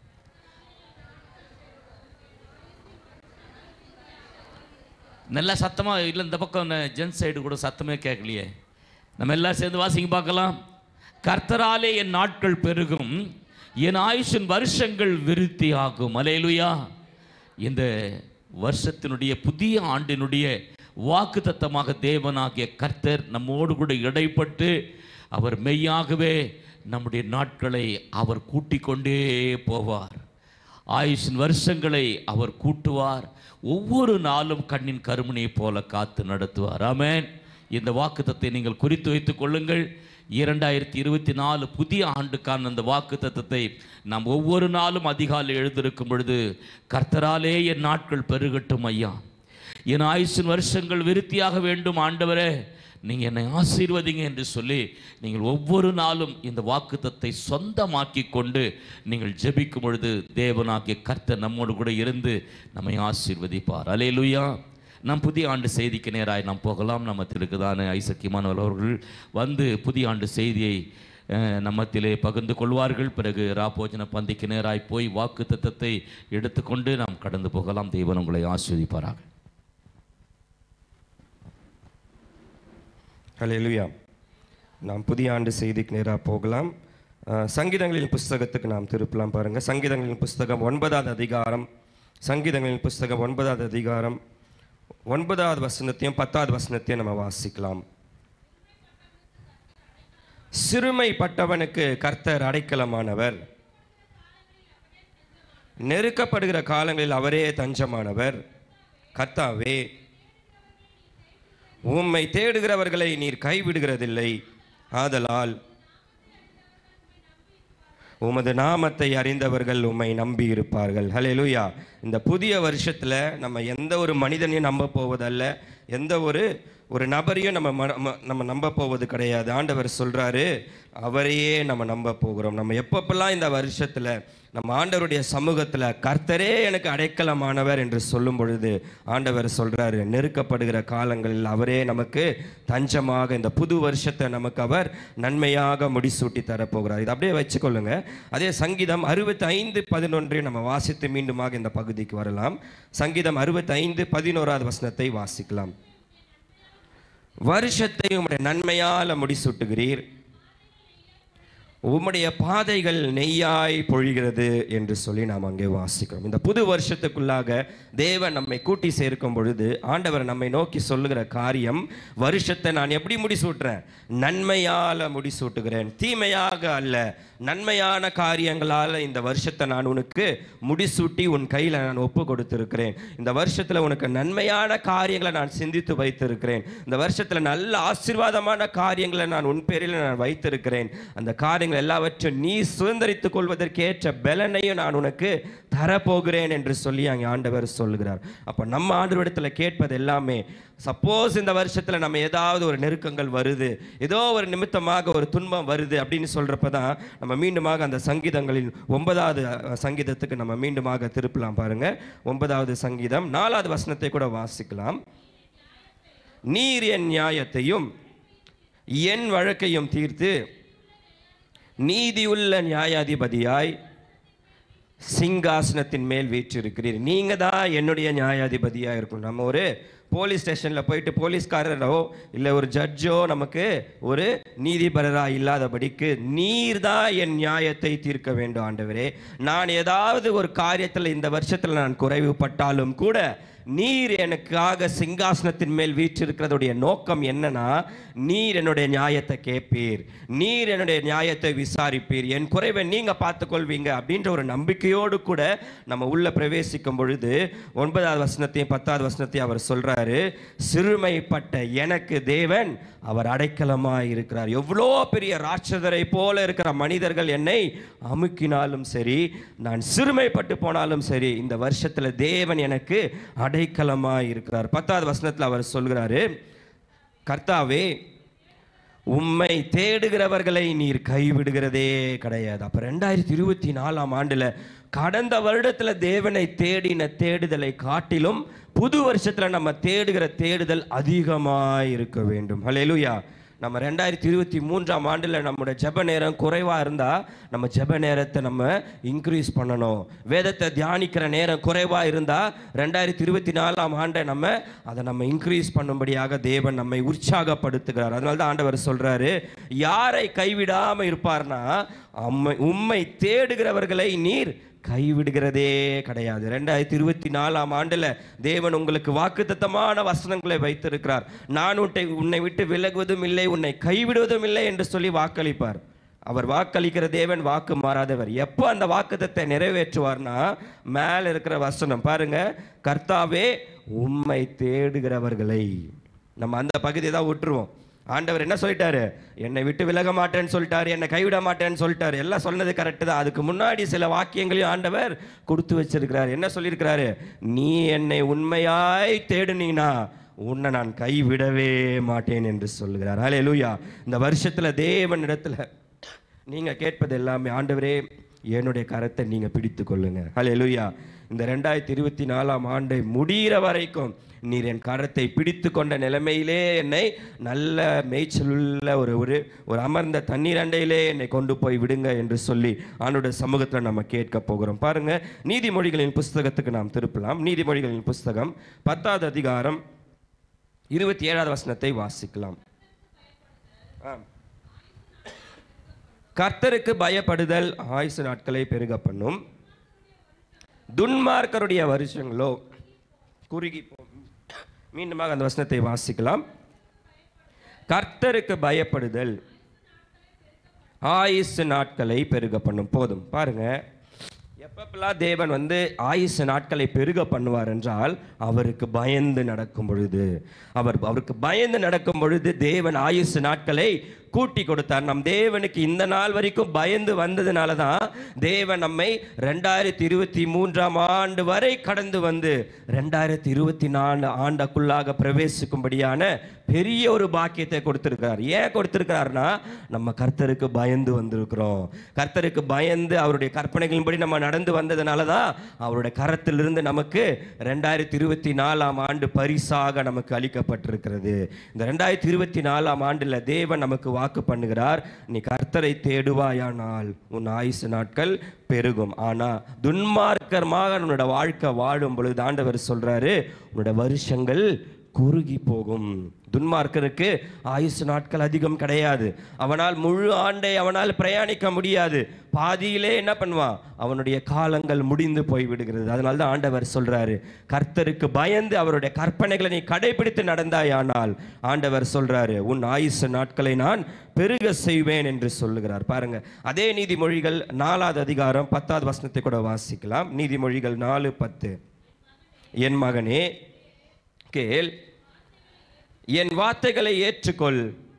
நல்லா சத்தமாக இல்லை. இந்த பக்கம் ஜென்ஸ் சைடு கூட சத்தமே கேட்கலையே. நம்ம எல்லாம் சேர்ந்து வாசிங்க பார்க்கலாம். கர்த்தராலே என் நாட்கள் பெருகும், என் ஆயுஷின் வருஷங்கள் விருத்தி ஆகும். அல்லேலூயா. இந்த வருஷத்தினுடைய புதிய ஆண்டினுடைய வாக்குத்தத்தமாக தேவனாகிய கர்த்தர் நம்மோடு கூட இடைப்பட்டு அவர் மெய்யாகவே நம்முடைய நாட்களை அவர் கூட்டிக் கொண்டே போவார். ஆயுஷின் வருஷங்களை அவர் கூட்டுவார். ஒவ்வொரு நாளும் கண்ணின் கருமணியை போல காத்து நடத்துவார். ஆமென். இந்த வாக்குத்தத்தை நீங்கள் குறித்து வைத்துக் கொள்ளுங்கள். இரண்டாயிரத்தி இருபத்தி நாலு புதிய ஆண்டுக்கான அந்த வாக்குத்தத்தத்தை நாம் ஒவ்வொரு நாளும் அதிகாலை எழுந்திருக்கும் பொழுது, கர்த்தராலே என் நாட்கள் பெருகட்டும் ஐயா, என் ஆயுசின் வருஷங்கள் விருத்தியாக வேண்டும் ஆண்டவரே, நீங்கள் என்னை ஆசீர்வதிங்க என்று சொல்லி நீங்கள் ஒவ்வொரு நாளும் இந்த வாக்குத்தத்தை சொந்தமாக்கி கொண்டு நீங்கள் ஜெபிக்கும் பொழுது தேவனாகிய கர்த்தர் நம்மோடு கூட இருந்து நம்மை ஆசீர்வதிப்பார். அல்லேலூயா. நாம் புதிய ஆண்டு செய்திக்கு நேராய் நாம் போகலாம். நம்ம திருக்குதான ஐசக்கியமானவர் அவர்கள் வந்து புதிய ஆண்டு செய்தியை நம்மத்திலே பகிர்ந்து கொள்வார்கள். பிறகு ராபோஜன பந்திக்கு நேராய் போய் வாக்கு தத்தத்தை எடுத்துக்கொண்டு நாம் கடந்து போகலாம். தேவன் உங்களை ஆசீர்வதிப்பாராக. அல்லேலூயா. நாம் புதிய ஆண்டு செய்திக்கு நேராக போகலாம். அஹ், சங்கீதங்களின் புஸ்தகத்துக்கு நாம் திருப்பலாம் பாருங்க. சங்கீதங்களின் புஸ்தகம் ஒன்பதாவது அதிகாரம், சங்கீதங்களின் புஸ்தகம் ஒன்பதாவது அதிகாரம் ஒன்பதாவது வசனத்தையும் பத்தாவது வசனத்தையும் நம்ம வாசிக்கலாம். சிறுமைப்பட்டவனுக்கு கர்த்தர் அடைக்கலமானவர், நெருக்கப்படுகிற காலங்களில் அவரே தஞ்சமானவர். கர்த்தாவே, உம்மை தேடுகிறவர்களை நீர் கைவிடுகிறதில்லை, ஆதலால் உமது நாமத்தை அறிந்தவர்கள் உம்மை நம்பி இருப்பார்கள். ஹல்லேலூயா. இந்த புதிய வருஷத்தில் நம்ம எந்த ஒரு மனிதனையும் நம்ப போவதல்ல, எந்த ஒரு ஒரு நபரையும் நம்ம ம- நம்ம நம்ப போவது கிடையாது. ஆண்டவர் சொல்கிறாரு, அவரையே நம்ம நம்ப போகிறோம். நம்ம எப்பப்பெல்லாம் இந்த வருஷத்தில் நம்ம ஆண்டவருடைய சமூகத்தில் கர்த்தரே எனக்கு அடைக்கலமானவர் என்று சொல்லும் பொழுது ஆண்டவர் சொல்கிறாரு, நெருக்கப்படுகிற காலங்களில் அவரே நமக்கு தஞ்சமாக இந்த புது வருஷத்தை நமக்கு அவர் நன்மையாக முடிசூட்டி தரப்போகிறார். இது அப்படியே வச்சுக்கொள்ளுங்க. அதே சங்கீதம் அறுபத்தி ஐந்து பதினொன்றை நம்ம வாசித்து மீண்டுமாக இந்த பகுதிக்கு வரலாம். சங்கீதம் அறுபத்தி ஐந்து பதினோராவது வசனத்தை வாசிக்கலாம். வருஷத்தை உம்முடைய நன்மையால் முடிசூட்டுகிறீர், உம்முடைய பாதைகள் நெய்யாய் பொழிகிறது என்று சொல்லி நாம் அங்கே வாசிக்கிறோம். இந்த புது வருஷத்துக்குள்ளாக தேவன் நம்மை கூட்டி சேர்க்கும் பொழுது ஆண்டவர் நம்மை நோக்கி சொல்லுகிற காரியம், வருஷத்தை நான் எப்படி முடிசூட்டுறேன்? நன்மையால் முடிசூட்டுகிறேன், தீமையாக அல்ல, நன்மையான காரியங்களால் இந்த வருஷத்தை நான் உனக்கு முடிசூட்டி உன் கையில் நான் ஒப்பு கொடுத்திருக்கிறேன். இந்த வருஷத்தில் உனக்கு நன்மையான காரியங்களை நான் சிந்தித்து வைத்திருக்கிறேன். இந்த வருஷத்தில் நல்ல ஆசீர்வாதமான காரியங்களை நான் உன் பேரில் நான் வைத்திருக்கிறேன். அந்த காரியங்கள் எல்லாவற்றையும் நீ சுதந்திரித்துக் கொள்வதற்கேற்ற பலனையும் நான் உனக்கு தரப்போகிறேன் என்று சொல்லி அங்கே ஆண்டவர் சொல்லுகிறார். அப்போ நம்ம ஆண்டவரிடத்தில் கேட்பது எல்லாமே, சப்போஸ் இந்த வருஷத்தில் நம்ம ஏதாவது ஒரு நெருக்கங்கள் வருது, ஏதோ ஒரு நிமித்தமாக ஒரு துன்பம் வருது அப்படின்னு சொல்கிறப்ப தான் நம்ம மீண்டுமாக அந்த சங்கீதங்களின் ஒன்பதாவது சங்கீதத்துக்கு நம்ம மீண்டுமாக திருப்பலாம் பாருங்க. ஒன்பதாவது சங்கீதம் நாலாவது வசனத்தை கூட வாசிக்கலாம். நீர் என் நியாயத்தையும் என் வழக்கையும் தீர்த்து நீதியுள்ள நியாயாதிபதியாய் சிங்காசனத்தின் மேல் வீற்றிருக்கிறீர். நீங்கள் தான் என்னுடைய நியாயாதிபதியாக இருக்கும். நம்ம ஒரு போலீஸ் ஸ்டேஷனில் போயிட்டு போலீஸ்காரரோ இல்லை ஒரு ஜட்ஜோ நமக்கு ஒரு நீதிபரராக இல்லாதபடிக்கு நீர் தான் என் நியாயத்தை தீர்க்க வேண்டும் ஆண்டவரே. நான் ஏதாவது ஒரு காரியத்தில் இந்த வருஷத்தில் நான் குறைவுபட்டாலும் கூட நீர் எனக்காக சிங்காசனத்தின் மேல் வீற்றிருக்கிறதுடைய நோக்கம் என்னன்னா, நீர் என்னுடைய நியாயத்தை கேட்பீர், நீர் என்னுடைய நியாயத்தை விசாரிப்பீர், என் குறைவை நீங்கள் பார்த்துக்கொள்வீங்க அப்படின்ற ஒரு நம்பிக்கையோடு கூட நம்ம உள்ள பிரவேசிக்கும் பொழுது ஒன்பதாவது வசனத்தையும் பத்தாவது வசனத்தையும் அவர் சொல்றாரு, சிறுமைப்பட்ட எனக்கு தேவன் அவர் அடைக்கலமாக இருக்கிறார். எவ்வளோ பெரிய ராட்சதரை போல இருக்கிற மனிதர்கள் என்னை அமுக்கினாலும் சரி, நான் சிறுமைப்பட்டு போனாலும் சரி, இந்த வருஷத்தில் தேவன் எனக்கு அடைக்கலமாக இருக்கிறார். பத்தாவது வசனத்தில் அவர் சொல்கிறாரு, கர்த்தாவே, உம்மை தேடுகிறவர்களை நீர் கைவிடுகிறதே கிடையாது. அப்போ ரெண்டாயிரத்தி இருபத்தி நாலாம் ஆண்டில் கடந்த வருடத்தில் தேவனை தேடின தேடுதலை காட்டிலும் புது வருஷத்தில் நம்ம தேடுகிற தேடுதல் அதிகமாக இருக்க வேண்டும். ஹல்லேலூயா. நம்ம ரெண்டாயிரத்தி இருபத்தி மூன்றாம் ஆண்டில் நம்முடைய ஜெப நேரம் குறைவாக இருந்தால் நம்ம ஜெப நேரத்தை நம்ம இன்க்ரீஸ் பண்ணணும். வேதத்தை தியானிக்கிற நேரம் குறைவாக இருந்தால் ரெண்டாயிரத்தி இருபத்தி நாலாம் ஆண்டை நம்ம அதை நம்ம இன்க்ரீஸ் பண்ணும்படியாக தேவன் நம்மை உற்சாகப்படுத்துகிறார். அதனால தான் ஆண்டவர் சொல்கிறாரு, யாரை கைவிடாமல் இருப்பார்னா, அம்மை உம்மை தேடுகிறவர்களை நீர் கைவிடுகிறதே கிடையாது. ரெண்டாயிரத்தி இருபத்தி நாலாம் ஆண்டில் தேவன் உங்களுக்கு வாக்குத்தத்தமான வசனங்களை வைத்திருக்கிறார். நான் உன்னை உன்னை விட்டு விலகுவதும் இல்லை, உன்னை கைவிடுவதும் இல்லை என்று சொல்லி வாக்களிப்பார். அவர் வாக்களிக்கிற தேவன் வாக்கு மாறாதவர். எப்போ அந்த வாக்குத்தத்தை நிறைவேற்றுவார்னா, மேலே இருக்கிற வசனம் பாருங்க, கர்த்தாவே உம்மை தேடுகிறவர்களை. நம்ம அந்த பகுதியை தான் விட்டுருவோம். ஆண்டவர் என்ன சொல்லிட்டாரு? என்னை விட்டு விலக மாட்டேன்னு சொல்லிட்டாரு, என்னை கைவிட மாட்டேன்னு சொல்லிட்டாரு. எல்லாம் சொன்னது கரெக்டு தான். அதுக்கு முன்னாடி சில வாக்கியங்களையும் ஆண்டவர் கொடுத்து வச்சிருக்கிறார். என்ன சொல்லியிருக்கிறாரு? நீ என்னை உண்மையாய் தேடுனீங்கன்னா உன்னை நான் கைவிடவே மாட்டேன் என்று சொல்லுகிறார். ஹல்லேலூயா. இந்த வருஷத்தில் தேவனிடத்தில் நீங்கள் கேட்பது எல்லாமே, ஆண்டவரே என்னுடைய கரத்தை நீங்கள் பிடித்து கொள்ளுங்க. ஹல்லேலூயா. இந்த ரெண்டாயிரத்தி இருபத்தி நாலாம் ஆண்டை முடிகிற வரைக்கும் நீர் என் கரத்தை பிடித்து கொண்ட நிலைமையிலே என்னை நல்ல மேய்ச்சலுள்ள ஒரு ஒரு ஒரு அமர்ந்த தண்ணீர் அண்டையிலே என்னை கொண்டு போய் விடுங்க என்று சொல்லி ஆண்டவருடைய சமூகத்தில் நம்ம கேட்க போகிறோம். பாருங்க, நீதிமொழிகளின் புஸ்தகத்துக்கு நாம் திருப்பலாம். நீதிமொழிகளின் புஸ்தகம் பத்தாவது அதிகாரம் இருபத்தி ஏழாவது வசனத்தை வாசிக்கலாம். கர்த்தருக்கு பயப்படுதல் ஆயுசு நாட்களை பெருக பண்ணும், துன்மார்க்கருடைய வருஷங்களோ குறுகி போகும். மீண்டுமாக அந்த வசனத்தை வாசிக்கலாம். கர்த்தருக்கு பயப்படுதல் ஆயுசு நாட்களை பெருக பண்ணும். போதும் பாருங்க, எப்பப்பெல்லாம் தேவன் வந்து ஆயுசு நாட்களை பெருக பண்ணுவார் என்றால் அவருக்கு பயந்து நடக்கும் பொழுது, அவர் அவருக்கு பயந்து நடக்கும் பொழுது தேவன் ஆயுசு நாட்களை கூட்டி கொடுத்தார். நம் தேவனுக்கு இந்த நாள் வரைக்கும் பயந்து வந்ததுனால தான் தேவன் நம்மை ரெண்டாயிரத்தி இருபத்தி மூன்றாம் ஆண்டு வரை கடந்து வந்து ரெண்டாயிரத்தி இருபத்தி நாலு ஆண்டுக்குள்ளாக பிரவேசிக்கும்படியான பெரிய ஒரு பாக்கியத்தை கொடுத்திருக்கிறார். ஏன் கொடுத்திருக்கிறார்னா நம்ம கர்த்தருக்கு பயந்து வந்திருக்கிறோம். கர்த்தருக்கு பயந்து அவருடைய கற்பனைகளின்படி நம்ம நடந்து வந்ததுனால தான் அவருடைய கரத்திலிருந்து நமக்கு ரெண்டாயிரத்தி இருபத்தி நாலாம் ஆண்டு பரிசாக நமக்கு அளிக்கப்பட்டிருக்கிறது. இந்த ரெண்டாயிரத்தி இருபத்தி நாலாம் ஆண்டுல தேவன் நமக்கு வாக்கு பண்ணுகிறார், நீ கர்த்தரை தேடுவாயானால் உன் ஆயுசு நாட்கள் பெருகும். ஆனா துன்மார்க்கமாக உன்னோட வாழ்க்கை வாழும் பொழுது ஆண்டவர் சொல்றாரு, உன்னோட வருஷங்கள் குறுகி போகும். துன்மார்க்கருக்கு ஆயுசு நாட்கள் அதிகம் கிடையாது. அவனால் முழு ஆண்டை அவனால் பிரயாணிக்க முடியாது. பாதியிலே என்ன பண்ணுவான், அவனுடைய காலங்கள் முடிந்து போய் விடுகிறது. அதனால தான் ஆண்டவர் சொல்றாரு, கர்த்தருக்கு பயந்து அவருடைய கற்பனைகளை நீ கடைபிடித்து நடந்தாயானால் ஆண்டவர் சொல்றாரு, உன் ஆயுசு நாட்களை நான் பெருக செய்வேன் என்று சொல்லுகிறார். பாருங்க, அதே நீதிமொழிகள் நாலாவது அதிகாரம் பத்தாவது வசனத்தை கூட வாசிக்கலாம். நீதிமொழிகள் நாலு பத்து. என் மகனே கேள், என் வார்த்தைகளை ஏற்றுக்கொள்,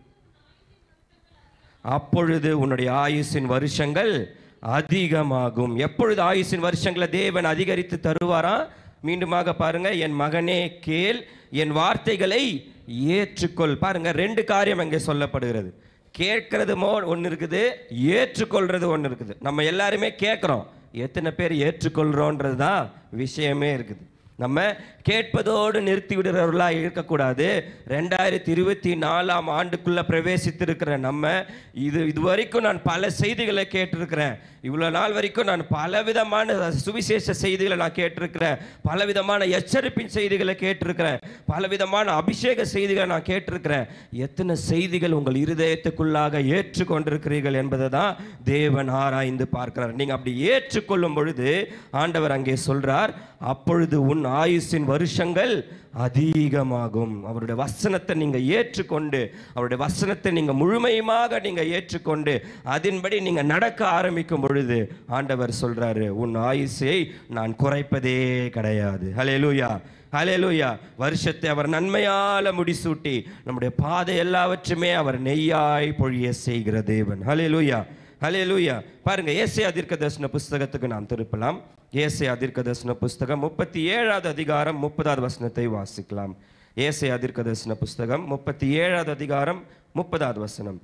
அப்பொழுது உன்னுடைய ஆயுசின் வருஷங்கள் அதிகமாகும். எப்பொழுது ஆயுசின் வருஷங்களை தேவன் அதிகரித்து தருவாரா? மீண்டுமாக பாருங்க, என் மகனே கேள், என் வார்த்தைகளை ஏற்றுக்கொள். பாருங்க, ரெண்டு காரியம் அங்கே சொல்லப்படுகிறது. கேட்கறது மோ ஒன்று இருக்குது, ஏற்றுக்கொள்றது ஒன்று இருக்குது. நம்ம எல்லாருமே கேட்குறோம், எத்தனை பேர் ஏற்றுக்கொள்கிறோன்றது தான் விஷயமே இருக்குது. நம்ம கேட்பதோடு நிறுத்தி விடுறவர்களாக இருக்கக்கூடாது. ரெண்டாயிரத்தி இருபத்தி நாலாம் ஆண்டுக்குள்ளே பிரவேசித்திருக்கிற நம்ம இது இது வரைக்கும் நான் பல செய்திகளை கேட்டிருக்கிறேன். இவ்வளோ நாள் வரைக்கும் நான் பலவிதமான சுவிசேஷ செய்திகளை நான் கேட்டிருக்கிறேன், பலவிதமான எச்சரிப்பின் செய்திகளை கேட்டிருக்கிறேன், பலவிதமான அபிஷேக செய்திகளை நான் கேட்டிருக்கிறேன். எத்தனை செய்திகள் உங்கள் இருதயத்துக்குள்ளாக ஏற்றுக்கொண்டிருக்கிறீர்கள் என்பதை தான் தேவன் ஆராய்ந்து பார்க்கிறார். நீங்கள் அப்படி ஏற்றுக்கொள்ளும் பொழுது ஆண்டவர் அங்கே சொல்றார், அப்பொழுது உன் ஆயுசின் வருஷங்கள் அதிகமாகும். அவருடைய வசனத்தை நீங்க ஏற்றுக்கொண்டு, அவருடைய வசனத்தை நீங்க முழுமையாக நீங்க ஏற்றுக்கொண்டு அதன்படி நீங்க நடக்க ஆரம்பிக்கும் பொழுது ஆண்டவர் சொல்றாரு, உன் ஆயுசை நான் குறைப்பதே கிடையாது. ஹல்லேலூயா, ஹல்லேலூயா. வருஷத்தை அவர் நன்மையால முடிசூட்டி நம்முடைய பாதை எல்லாவற்றுமே அவர் நெய்யாய் பொழிய செய்கிற தேவன். ஹல்லேலூயா, ஹல்லேலூயா. பாருங்க, ஏசாயா தீர்க்கதரிசன புஸ்தகத்துக்கு நாம் திருப்பலாம். ஏசாயா தீர்க்கதரிசன புஸ்தகம் முப்பத்தி ஏழாவது அதிகாரம் முப்பதாவது வசனத்தை வாசிக்கலாம். ஏசாயா தீர்க்கதரிசன புஸ்தகம் முப்பத்தி ஏழாவது அதிகாரம் முப்பதாவது வசனம்.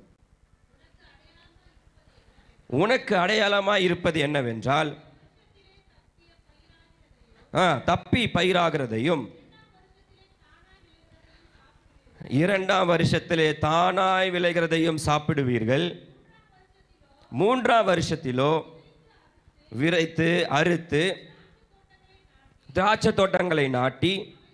உனக்கு அடையாளமாய் இருப்பது என்னவென்றால், தப்பி பயிராகிறதையும் இரண்டாம் வருஷத்திலே தானாய் விளைகிறதையும் சாப்பிடுவீர்கள், மூன்றாம் வருஷத்திலோ விரைத்து அறுத்து திராட்சை தோட்டங்களை நாட்டி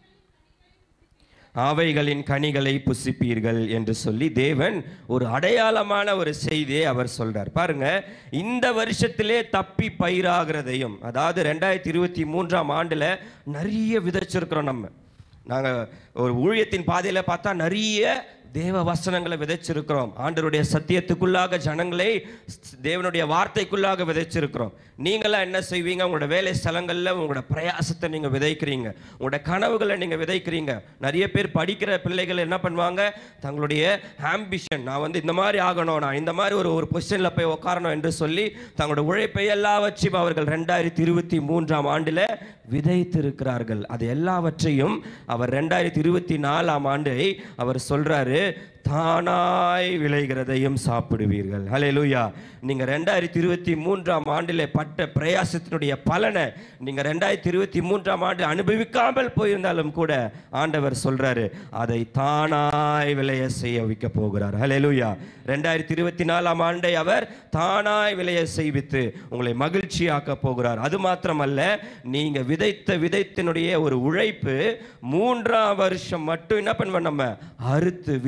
அவைகளின் கனிகளை புசிப்பீர்கள் என்று சொல்லி தேவன் ஒரு அடையாளமான ஒரு செய்தியை அவர் சொல்றார். பாருங்க, இந்த வருஷத்திலே தப்பி பயிராகிறதையும், அதாவது ரெண்டாயிரத்தி இருபத்தி மூன்றாம் ஆண்டுல நிறைய விதைச்சிருக்கிறோம். நம்ம நாங்கள் ஒரு ஊழியத்தின் பாதையில் பார்த்தா நிறைய தேவ வசனங்களை விதைச்சிருக்கிறோம். ஆண்டவருடைய சத்தியத்துக்குள்ளாக ஜனங்களை தேவனுடைய வார்த்தைக்குள்ளாக விதைச்சிருக்கிறோம். நீங்களாம் என்ன செய்வீங்க? உங்களோட வேலை ஸ்தலங்களில் உங்களோட பிரயாசத்தை நீங்கள் விதைக்கிறீங்க, உங்களோட கனவுகளை நீங்கள் விதைக்கிறீங்க. நிறைய பேர் படிக்கிற பிள்ளைகள் என்ன பண்ணுவாங்க, தங்களுடைய ஆம்பிஷன், நான் வந்து இந்த மாதிரி ஆகணும், நான் இந்த மாதிரி ஒரு ஒரு பொசிஷனில் போய் உட்காரணும் என்று சொல்லி தங்களோட உழைப்பை எல்லாவற்றையும் அவர்கள் ரெண்டாயிரத்தி இருபத்தி மூன்றாம் ஆண்டில் விதைத்திருக்கிறார்கள். அது எல்லாவற்றையும் அவர் ரெண்டாயிரத்தி இருபத்தி நாலாம் ஆண்டை அவர் சொல்றாரு, தானாய் விளைகிறதையும் சாப்பிடுவீர்கள். ஹல்லேலூயா. நீங்க ரெண்டாயிரத்தி இருபத்தி மூன்றாம் ஆண்டிலே பட்ட பிரயாசத்தினுடைய பலனை நீங்க ரெண்டாயிரத்தி இருபத்தி மூன்றாம் ஆண்டு அனுபவிக்காமல் போயிருந்தாலும் கூட ஆண்டவர் சொல்றாரு, அதை தானாய் விளைய செய்ய வைக்க போகிறார். ஹல்லேலூயா. ரெண்டாயிரத்தி இருபத்தி நாலாம் ஆண்டை அவர் தானாய் விளைய செய்வித்து உங்களை மகிழ்ச்சியாக்க போகிறார். அது மாத்திரமல்ல, நீங்க விதைத்த விதைத்தினுடைய ஒரு உழைப்பு மூன்றாம் வருஷம் மட்டும் என்ன பண்ணுவோம், நம்ம அறுத்து விதைத்து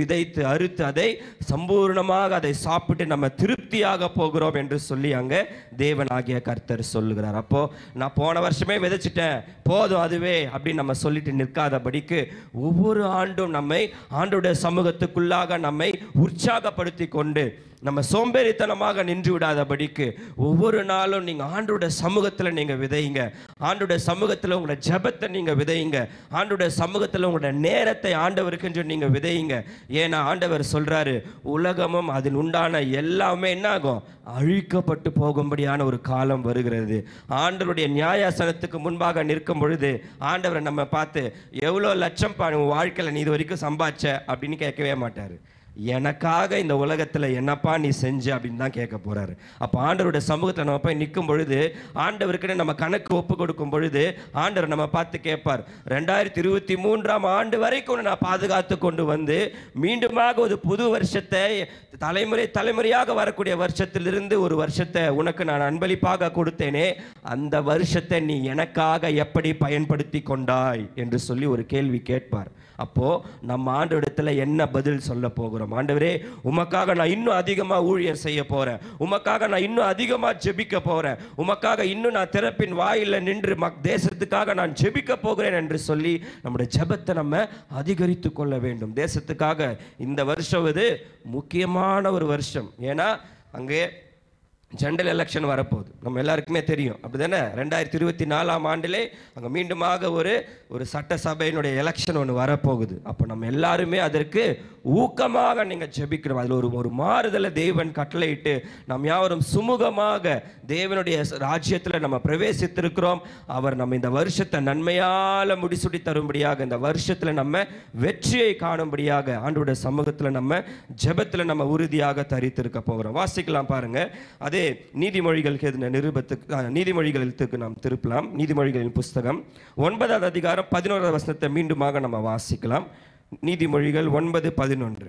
அறுத்து அதை சம்பூர்ணமாக அதை சாப்பிட்டு நம்ம திருப்தியாக போகிறோம் என்று சொல்லி அங்கே தேவனாகிய கர்த்தர் சொல்லுகிறார். அப்போ நான் போன வருஷமே விதைச்சிட்டேன், போதும் அதுவே அப்படின்னு நம்ம சொல்லிட்டு நிற்காதபடிக்கு ஒவ்வொரு ஆண்டும் நம்மை ஆண்டோட சமூகத்துக்குள்ளாக நம்மை உற்சாகப்படுத்தி கொண்டு நம்ம சோம்பேறித்தனமாக நின்று விடாதபடிக்கு ஒவ்வொரு நாளும் நீங்கள் ஆண்டோட சமூகத்தில் நீங்கள் விதையுங்க. ஆண்டோட சமூகத்தில் உங்களோட ஜெபத்தை நீங்கள் விதையுங்க. ஆண்டோட சமூகத்தில் உங்களோட நேரத்தை ஆண்டவருக்கு என்று நீங்கள் விதையுங்க. ஏன்னா ஆண்டவர் சொல்கிறாரு, உலகமும் அதில் உண்டான எல்லாமே என்ன ஆகும், அழிக்கப்பட்டு போகும்படியான ஒரு காலம் வருகிறது. ஆண்டவருடைய நியாயாசனத்துக்கு முன்பாக நிற்கும் பொழுது ஆண்டவரை நம்ம பார்த்து எவ்வளோ லட்சம் வாழ்க்கையில் நீ இது வரைக்கும் சம்பாதிச்ச அப்படின்னு கேட்கவே மாட்டார். எனக்காக இந்த உலகத்தில் என்னப்பா நீ செஞ்ச அப்படின்னு தான் கேட்க போறாரு. அப்போ ஆண்டவருடைய சமூகத்தில் நம்ம போய் நிற்கும் பொழுது ஆண்டவருக்கு நம்ம கணக்கு ஒப்பு கொடுக்கும் பொழுது ஆண்டவர் நம்ம பார்த்து கேட்பார், ரெண்டாயிரத்தி இருபத்தி மூன்றாம் ஆண்டு வரைக்கும் நான் பாதுகாத்து கொண்டு வந்து மீண்டுமாக ஒரு புது வருஷத்தை தலைமுறை தலைமுறையாக வரக்கூடிய வருஷத்திலிருந்து ஒரு வருஷத்தை உனக்கு நான் அன்பளிப்பாக கொடுத்தேனே, அந்த வருஷத்தை நீ எனக்காக எப்படி பயன்படுத்தி கொண்டாய் என்று சொல்லி ஒரு கேள்வி கேட்பார். அப்போ நம்ம ஆண்டவரிடத்துல என்ன பதில் சொல்ல போகிறோம்? ஆண்டவரே, உமக்காக நான் இன்னும் அதிகமாக ஊழியம் செய்ய போறேன், உமக்காக நான் இன்னும் அதிகமாக ஜெபிக்க போறேன், உமக்காக இன்னும் நான் திறப்பின் வாயில நின்று மக் தேசத்துக்காக நான் ஜெபிக்க போகிறேன் என்று சொல்லி நம்முடைய ஜெபத்தை நம்ம அதிகரித்து கொள்ள வேண்டும். தேசத்துக்காக இந்த வருஷம் இது முக்கியமான ஒரு வருஷம். ஏன்னா அங்கே ஜெனரல் எலெக்ஷன் வரப்போகுது, நம்ம எல்லாருக்குமே தெரியும், அப்படிதானே? ரெண்டாயிரத்தி இருபத்தி நாலாம் ஆண்டிலே அங்கே மீண்டுமாக ஒரு ஒரு சட்டசபையினுடைய எலெக்ஷன் ஒன்று வரப்போகுது. அப்போ நம்ம எல்லாருமே அதற்கு ஊக்கமாக நீங்கள் ஜெபிக்கிறோம். அதில் ஒரு ஒரு மாறுதலை தேவன் கட்டளையிட்டு நாம் யாவரும் சுமூகமாக தேவனுடைய ராஜ்யத்தில் நம்ம பிரவேசித்திருக்கிறோம். அவர் நம்ம இந்த வருஷத்தை நன்மையால் முடிசூட்டி தரும்படியாக, இந்த வருஷத்தில் நம்ம வெற்றியை காணும்படியாக ஆண்டவருடைய சமூகத்தில் நம்ம ஜெபத்தில் நம்ம உறுதியாக தரித்திருக்க போகிறோம். வாசிக்கலாம் பாருங்க. அதே நீதிமொழிகளுக்கு எதிரான நிருபத்துக்கு நீதிமொழிகளுக்கு நாம் திருப்பலாம். நீதிமொழிகளின் புஸ்தகம் ஒன்பதாவது அதிகாரம் பதினோராவது வசனத்தை மீண்டுமாக நம்ம வாசிக்கலாம். நீதிமொழிகள் ஒன்பது பதினொன்று.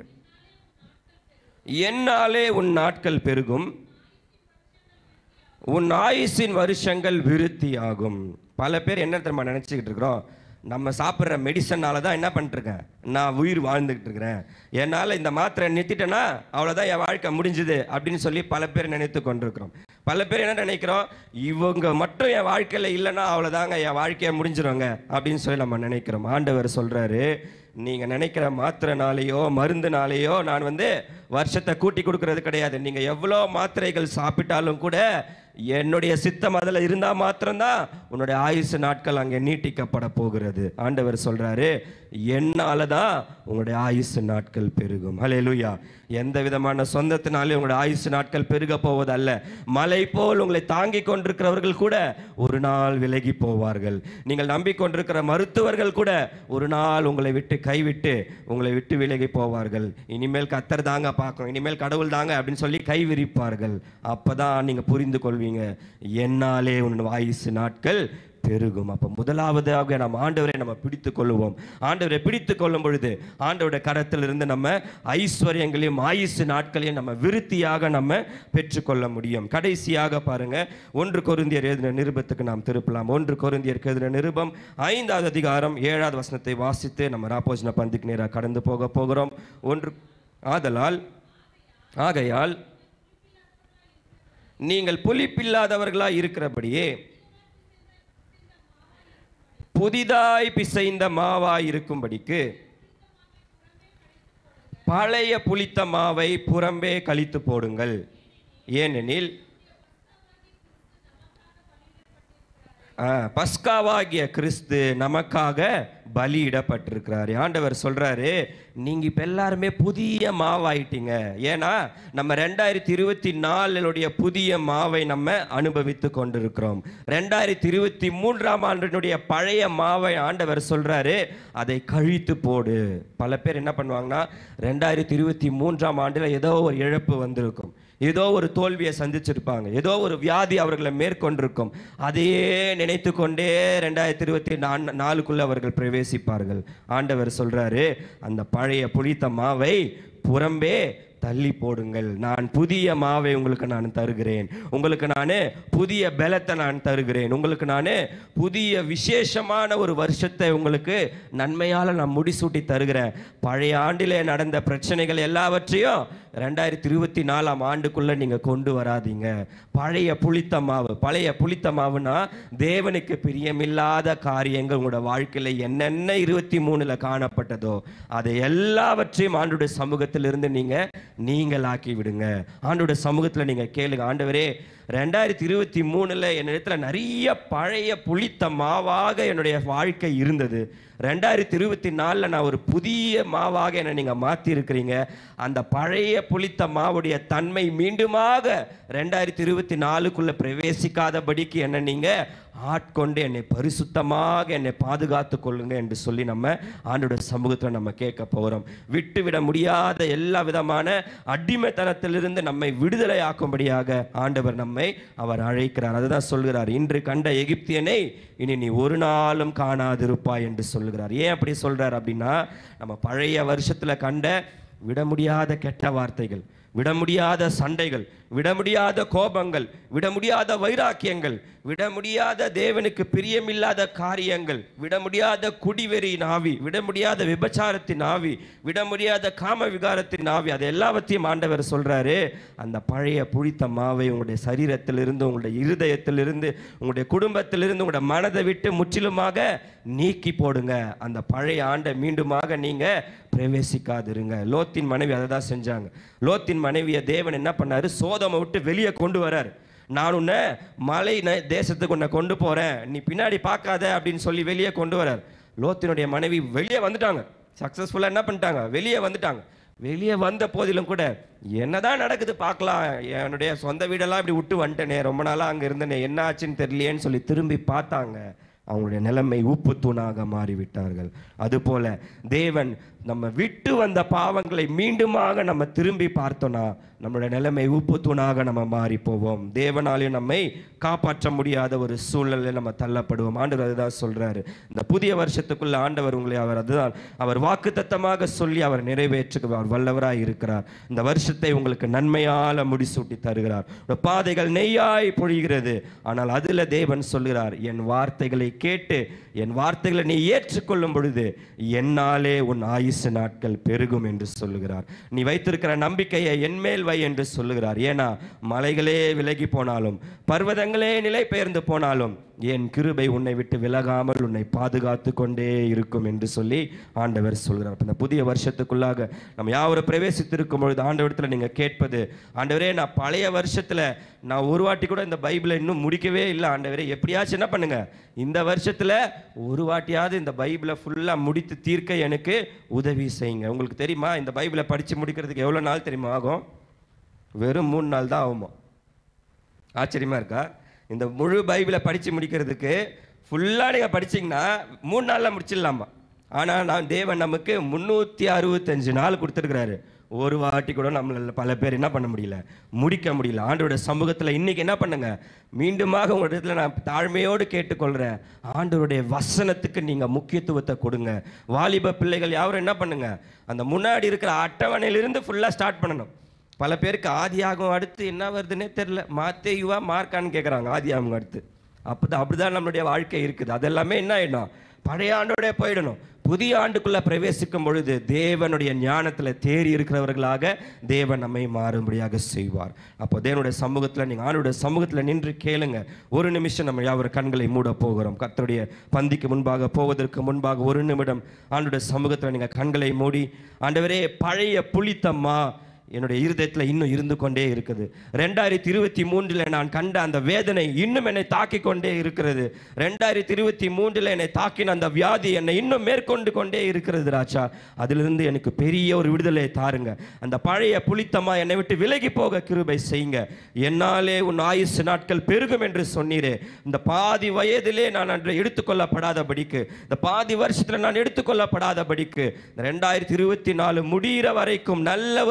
என்னாலே உன் நாட்கள் பெருகும், உன் ஆயுசின் வருஷங்கள் விருத்தியாகும். பல பேர் என்ன தெரியுமா நினைச்சுக்கிட்டு இருக்கிறோம், நம்ம சாப்பிட்ற மெடிசனால தான் என்ன பண்ணிட்டுருக்கேன், நான் உயிர் வாழ்ந்துக்கிட்டு இருக்கிறேன், என்னால் இந்த மாத்திரை நிறுத்திட்டேன்னா அவ்வளோதான் என் வாழ்க்கை முடிஞ்சுது அப்படின்னு சொல்லி பல பேர் நினைத்து கொண்டிருக்கிறோம். பல பேர் என்ன நினைக்கிறோம், இவங்க மட்டும் என் வாழ்க்கையில் இல்லைன்னா அவ்வளோதாங்க என் வாழ்க்கையை முடிஞ்சிருவாங்க அப்படின்னு சொல்லி நம்ம நினைக்கிறோம். ஆண்டவர் சொல்கிறாரு, நீங்கள் நினைக்கிற மாத்திரைனாலேயோ மருந்துனாலேயோ நான் வந்து வருஷத்தை கூட்டி கொடுக்கறது கிடையாது. நீங்கள் எவ்வளோ மாத்திரைகள் சாப்பிட்டாலும் கூட என்னுடைய சித்தம் அதில் இருந்தால் மாத்திரம்தான் உன்னுடைய ஆயுசு நாட்கள் அங்கே நீட்டிக்கப்பட போகிறது. ஆண்டவர் சொல்கிறாரு, என்னால் தான் உங்களுடைய ஆயுசு நாட்கள் பெருகும். ஹல்லேலூயா. எந்த விதமான சொந்தத்தினாலே உங்களுடைய ஆயுசு நாட்கள் பெருக போவதல்ல. மலை போல் உங்களை தாங்கி கொண்டிருக்கிறவர்கள் கூட ஒரு நாள் விலகி போவார்கள். நீங்கள் நம்பிக்கொண்டிருக்கிற மருத்துவர்கள் கூட ஒரு நாள் உங்களை விட்டு கைவிட்டு உங்களை விட்டு விலகி போவார்கள். இனிமேல் கர்த்தர் தாங்க பார்க்கணும், இனிமேல் கடவுள் தாங்க அப்படின்னு சொல்லி கை விரிப்பார்கள். அப்பதான் நீங்க புரிந்து கொள்வீங்க, என்னாலே உன் ஆயுசு நாட்கள் பெருகும். அப்போ முதலாவதாக நம்ம ஆண்டவரை நம்ம பிடித்து கொள்ளுவோம். ஆண்டவரை பிடித்து கொள்ளும் பொழுது ஆண்டவருடைய கரத்திலிருந்து நம்ம ஐஸ்வர்யங்களையும் ஆயுசு நாட்களையும் நம்ம விருத்தியாக நம்ம பெற்றுக்கொள்ள முடியும். கடைசியாக பாருங்க, ஒன்று கொரிந்தியர் எழுதின நிருபத்துக்கு நாம் திருப்பலாம். ஒன்று கொரிந்தியருக்கு எழுதின நிருபம் ஐந்தாவது அதிகாரம் ஏழாவது வசனத்தை வாசித்து நம்ம ராப்போஜன பந்திக்கு நேராக கடந்து போக போகிறோம். ஒன்று ஆதலால் ஆகையால் நீங்கள் புளிப்பில்லாதவர்களாய் இருக்கிறபடியே புதிதாய் பிசைந்த மாவாய் இருக்கும்படிக்கு பழைய புளித்த மாவை புறம்பே கழித்து போடுங்கள். ஏனெனில் பஸ்காவாகிய கிறிஸ்து நமக்காக பலியிடப்பட்டிருக்கிறார். ஆண்டவர் சொல்றாரு, நீங்க இப்ப எல்லாருமே புதிய மாவாயிட்டீங்க. ஏன்னா நம்ம ரெண்டாயிரத்தி இருபத்தி நாலுடைய புதிய மாவை நம்ம அனுபவித்து கொண்டிருக்கிறோம். ரெண்டாயிரத்தி இருபத்தி மூன்றாம் ஆண்டினுடைய பழைய மாவை ஆண்டவர் சொல்றாரு, அதை கழித்து போடு. பல பேர் என்ன பண்ணுவாங்கன்னா, ரெண்டாயிரத்தி இருபத்தி மூன்றாம் ஆண்டில் ஏதோ ஒரு இழப்பு வந்திருக்கும், ஏதோ ஒரு தோல்வியை சந்திச்சிருப்பாங்க, ஏதோ ஒரு வியாதி அவர்களை மேற்கொண்டிருக்கும். அதையே நினைத்து கொண்டே ரெண்டாயிரத்தி இருபத்தி நாலு நாலுக்குள்ள அவர்கள் பிரவேசிப்பார்கள். ஆண்டவர் சொல்றாரு, அந்த பழைய புளித்த மாவை புறம்பே தள்ளி போடுங்கள். நான் புதிய மாவை உங்களுக்கு நான் தருகிறேன். உங்களுக்கு நான் புதிய பலத்தை நான் தருகிறேன். உங்களுக்கு நான் புதிய விசேஷமான ஒரு வருஷத்தை உங்களுக்கு நன்மையால் நான் முடிசூட்டி தருகிறேன். பழைய ஆண்டிலே நடந்த பிரச்சனைகள் எல்லாவற்றையும் ரெண்டாயிரத்தி இருபத்தி நாலாம் ஆண்டுக்குள்ள நீங்க கொண்டு வராதீங்க. பழைய புளித்த மாவு, பழைய புளித்த மாவுனா தேவனுக்கு பிரியமில்லாத காரியங்கள் உங்களோட வாழ்க்கையில என்னென்ன இருபத்தி மூணுல காணப்பட்டதோ அதை எல்லாவற்றையும் ஆண்டோட சமூகத்தில் இருந்து நீங்க நீங்களாக்கி விடுங்க. ஆண்டோட சமூகத்தில் நீங்க கேளுங்க, ஆண்டவரே ரெண்டாயிரத்தி இருபத்தி மூணுல என்னிடத்துல நிறைய பழைய புளித்த மாவாக என்னுடைய வாழ்க்கை இருந்தது. ரெண்டாயிரத்தி இருபத்தி நாலுல நான் ஒரு புதிய மாவாக என்னை நீங்க மாத்தி இருக்கிறீங்க. அந்த பழைய புளித்த மாவுடைய தன்மை மீண்டுமாக ரெண்டாயிரத்தி இருபத்தி நாலுக்குள்ள பிரவேசிக்காதபடிக்கு என்ன நீங்க ஆட்கொண்டு என்னை பரிசுத்தமாக என்னை பாதுகாத்து கொள்ளுங்க என்று சொல்லி நம்ம ஆண்டோட சமூகத்தில் நம்ம கேட்க போகிறோம். விட்டு விட முடியாத எல்லா விதமான அடிமைத்தனத்திலிருந்து நம்மை விடுதலை ஆக்கும்படியாக ஆண்டவர் நம்மை அவர் அழைக்கிறார். அதுதான் சொல்கிறார், இன்று கண்ட எகிப்தியனை இனி நீ ஒரு நாளும் காணாதிருப்பாய் என்று சொல்கிறார். ஏன் அப்படி சொல்றார் அப்படின்னா, நம்ம பழைய வருஷத்துல கண்ட விட முடியாத கெட்ட வார்த்தைகள், விட முடியாத சண்டைகள், விட முடியாத கோபங்கள், விட முடியாத வைராக்கியங்கள், விட முடியாத தேவனுக்கு பிரியமில்லாத காரியங்கள், விட முடியாத குடிவெறியின் ஆவி, விட முடியாத விபச்சாரத்தின் ஆவி, விட முடியாத காம விகாரத்தின் ஆவி, அது எல்லாவற்றையும் ஆண்டவர் சொல்றாரு. அந்த பழைய புளித்த மாவை உங்களுடைய சரீரத்திலிருந்து, உங்களுடைய இருதயத்திலிருந்து, உங்களுடைய குடும்பத்திலிருந்து, உங்களுடைய மனதை விட்டு முற்றிலுமாக நீக்கி போடுங்க. அந்த பழைய ஆண்டை மீண்டுமாக நீங்க பிரவேசிக்காதிருங்க. லோத்தின் மனைவி அதை தான் செஞ்சாங்க. லோத்தின் மனைவியை தேவன் என்ன பண்ணாரு, சோதமை விட்டு வெளியே கொண்டு வரார். நான் உன்னை மலை தேசத்துக்கு உன்னை கொண்டு போறேன், நீ பின்னாடி பார்க்காத அப்படின்னு சொல்லி வெளியே கொண்டு வரார். லோத்தினுடைய மனைவி வெளியே வந்துட்டாங்க, சக்சஸ்ஃபுல்லா என்ன பண்ணிட்டாங்க, வெளியே வந்துட்டாங்க. வெளியே வந்த போதிலும் கூட என்னதான் நடக்குது பார்க்கலாம், என்னுடைய சொந்த வீடெல்லாம் இப்படி விட்டு வந்துட்டேனே, ரொம்ப நாளாக அங்கே இருந்தேனே, என்ன ஆச்சுன்னு தெரியலையேன்னு சொல்லி திரும்பி பார்த்தாங்க. அவங்களுடைய நிலைமை உப்பு தூணாக மாறிவிட்டார்கள். அதுபோல தேவன் நம்ம விட்டு வந்த பாவங்களை மீண்டுமாக நம்ம திரும்பி பார்த்தோன்னா நம்மளுடைய நிலைமை உப்பு தூணாக நம்ம மாறி போவோம். தேவனாலையும் நம்மை காப்பாற்ற முடியாத ஒரு சூழ்நிலையில் நம்ம தள்ளப்படுவோம். ஆண்டவர் அதுதான் சொல்றாரு. இந்த புதிய வருஷத்துக்குள்ள ஆண்டவர் உங்களை அவர் அதுதான் அவர் வாக்குத்தத்தமாக சொல்லி அவர் நிறைவேற்றுகிறார், வல்லவராய் இருக்கிறார். இந்த வருஷத்தை உங்களுக்கு நன்மையால முடிசூட்டி தருகிறார். பாதைகள் நெய்யாய் பொழிகிறது, ஆனால் அதுல தேவன் சொல்கிறார், என் வார்த்தைகளை கேட்டு என் வார்த்தைகளை நீ ஏற்றுக்கொள்ளும் பொழுது என்னாலே உன் ஆயுசு நாட்கள் பெருகும் என்று சொல்லுகிறார். நீ வைத்திருக்கிற நம்பிக்கையை என்மேல் வை என்று சொல்லுகிறார். ஏன்னா மலைகளே விலகி போனாலும், பர்வதங்களே நிலை பெயர்ந்து போனாலும் என் கிருபை உன்னை விட்டு விலகாமல் உன்னை பாதுகாத்து கொண்டே இருக்கும் என்று சொல்லி ஆண்டவர் சொல்கிறார். இந்த புதிய வருஷத்துக்குள்ளாக நம்ம யாவரும் பிரவேசித்திருக்கும் பொழுது ஆண்டவரத்தில் நீங்கள் கேட்பது, ஆண்டவரே நான் பழைய வருஷத்தில் நான் ஒரு வாட்டி கூட இந்த பைபிளை இன்னும் முடிக்கவே இல்லை, ஆண்டவரே எப்படியாச்சும் என்ன பண்ணுங்க இந்த வருஷத்தில் ஒரு வாட்டியாவது இந்த பைபிளை ஃபுல்லாக முடித்து தீர்க்க எனக்கு உதவி செய்யுங்க. உங்களுக்கு தெரியுமா இந்த பைபிளை படித்து முடிக்கிறதுக்கு எவ்வளோ நாள் தெரியுமா ஆகும்? வெறும் மூணு நாள் தான் ஆகுமா? ஆச்சரியமா இருக்கா? இந்த முழு பைபிளை படித்து முடிக்கிறதுக்கு ஃபுல்லாக நீங்கள் படிச்சிங்கன்னா மூணு நாளில் முடிச்சிடலாமா? ஆனால் நான் தேவன் நமக்கு முந்நூற்றி அறுபத்தஞ்சு நாள் கொடுத்துருக்கிறாரு. ஒரு வாட்டி கூட நம்மள பல பேர் என்ன பண்ண முடியல, முடிக்க முடியல. ஆண்டோட சமூகத்தில் இன்னைக்கு என்ன பண்ணுங்க, மீண்டுமாக உங்கள் இடத்துல நான் தாழ்மையோடு கேட்டுக்கொள்கிறேன், ஆண்டவருடைய வசனத்துக்கு நீங்கள் முக்கியத்துவத்தை கொடுங்க. வாலிப பிள்ளைகள் யாரும் என்ன பண்ணுங்க, அந்த முன்னாடி இருக்கிற அட்டவணையிலிருந்து ஃபுல்லாக ஸ்டார்ட் பண்ணணும். பல பேருக்கு ஆதியாகம் அடுத்து என்ன வருதுன்னே தெரியல, மாத்தேயுவா மார்க்கான்னு கேட்குறாங்க ஆதியாகம் அடுத்து. அப்போ தான் அப்படி தான் நம்மளுடைய வாழ்க்கை இருக்குது. அதெல்லாமே என்ன ஆகிடும், பழைய ஆண்டோட போயிடணும். புதிய ஆண்டுக்குள்ளே பிரவேசிக்கும் பொழுது தேவனுடைய ஞானத்தில் தேறி இருக்கிறவர்களாக தேவன் நம்மை மாறும்படியாக செய்வார். அப்போ தேவனுடைய சமூகத்தில் நீங்கள் ஆண்டோடைய சமூகத்தில் நின்று கேளுங்க. ஒரு நிமிஷம் நம்ம யாவர் கண்களை மூட போகிறோம். கர்த்தருடைய பந்திக்கு முன்பாக போவதற்கு முன்பாக ஒரு நிமிடம் ஆண்டோடைய சமூகத்தில் நீங்கள் கண்களை மூடி, ஆண்டவரே பழைய புளித்தம்மா என்னுடைய இருதயத்தில் இன்னும் இருந்து கொண்டே இருக்குது. ரெண்டாயிரத்தி இருபத்தி மூன்றில் நான் கண்ட அந்த வேதனை இன்னும் என்னை தாக்கி கொண்டே இருக்கிறது. ரெண்டாயிரத்தி இருபத்தி மூன்றில் என்னை தாக்கின அந்த வியாதி என்னை இன்னும் மேற்கொண்டு கொண்டே இருக்கிறது ராஜா. அதிலிருந்து எனக்கு பெரிய ஒரு விடுதலை தாருங்க. அந்த பழைய புளித்தமா என்னை விட்டு விலகி போக கிருபை செய்யுங்க. என்னாலே உன் ஆயுசு நாட்கள் பெருகும் என்று சொன்னீரே, இந்த பாதி வயதிலே நான் அன்று எடுத்துக்கொள்ளப்படாதபடிக்கு, இந்த பாதி வருஷத்தில் நான் எடுத்துக்கொள்ளப்படாதபடிக்கு ரெண்டாயிரத்தி இருபத்தி நாலு முடிகிற வரைக்கும் நல்ல ஒரு ஓட்டத்தை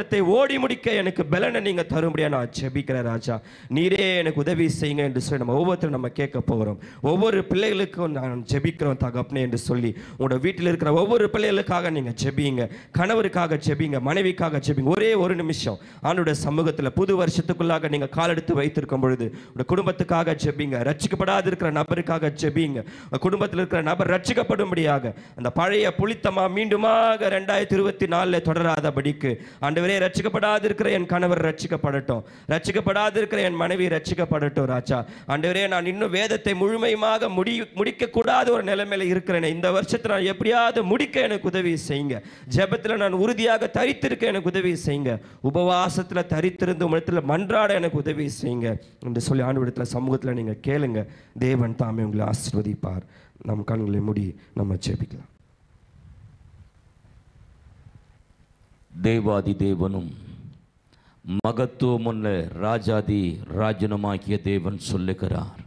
ஓட்டத்தை ஓடி முடிக்க எனக்கு பலனை நீங்க தரும்படியா நான் ஜெபிக்கிறேன் ராஜா. நீரே எனக்கு உதவி செய்யுங்க என்று சொல்லி நம்ம ஒவ்வொருத்தரும் நம்ம கேட்க போகிறோம். ஒவ்வொரு பிள்ளைகளுக்கும் நான் ஜெபிக்கிறோம் தகப்பனே என்று சொல்லி உங்களோட வீட்டில் இருக்கிற ஒவ்வொரு பிள்ளைகளுக்காக நீங்க ஜெபிங்க, கணவருக்காக ஜெபிங்க, மனைவிக்காக ஜெபிங்க. ஒரே ஒரு நிமிஷம் ஆண்டவருடைய சமூகத்தில் புது வருஷத்துக்குள்ளாக நீங்க காலெடுத்து வைத்திருக்கும் பொழுது உங்க குடும்பத்துக்காக ஜெபிங்க, ரட்சிக்கப்படாத இருக்கிற நபருக்காக ஜெபிங்க. குடும்பத்தில் இருக்கிற நபர் ரட்சிக்கப்படும்படியாக அந்த பழைய புளித்தமா மீண்டுமாக ரெண்டாயிரத்தி இருபத்தி நாலுல தொடராதபடிக்கு ஆண்டவரே ரட்சிக்கப்படாது இருக்கிற என் கணவர் ரட்சிக்கப்படட்டும், ரட்சிக்கப்படாது இருக்கிற என் மனைவி ரட்சிக்கப்படட்டும் ராஜா. ஆண்டவரே நான் இன்னும் வேதத்தை முழுமையாக முடி முடிக்க கூடாத ஒரு நிலைமையில இருக்கிறேன். இந்த வருஷத்துல நான் எப்படியாவது முடிக்க எனக்கு உதவி செய்யுங்க. ஜெபத்துல நான் உறுதியாக தரித்திருக்க எனக்கு உதவி செய்யுங்க. உபவாசத்துல தரித்திருந்து உங்களிடத்துல மன்றாட எனக்கு உதவி செய்யுங்க என்று சொல்லி ஆண்டவரிடத்துல சமூகத்துல நீங்க கேளுங்க. தேவன் தாமே உங்களை ஆசீர்வதிப்பார். நம் கண்களை மூடி நம்ம ஜெபிக்கலாம். தேவாதி தேவனும் மகத்துவமுள்ள ராஜாதி ராஜனுமாகிய தேவன் சொல்லுகிறார்,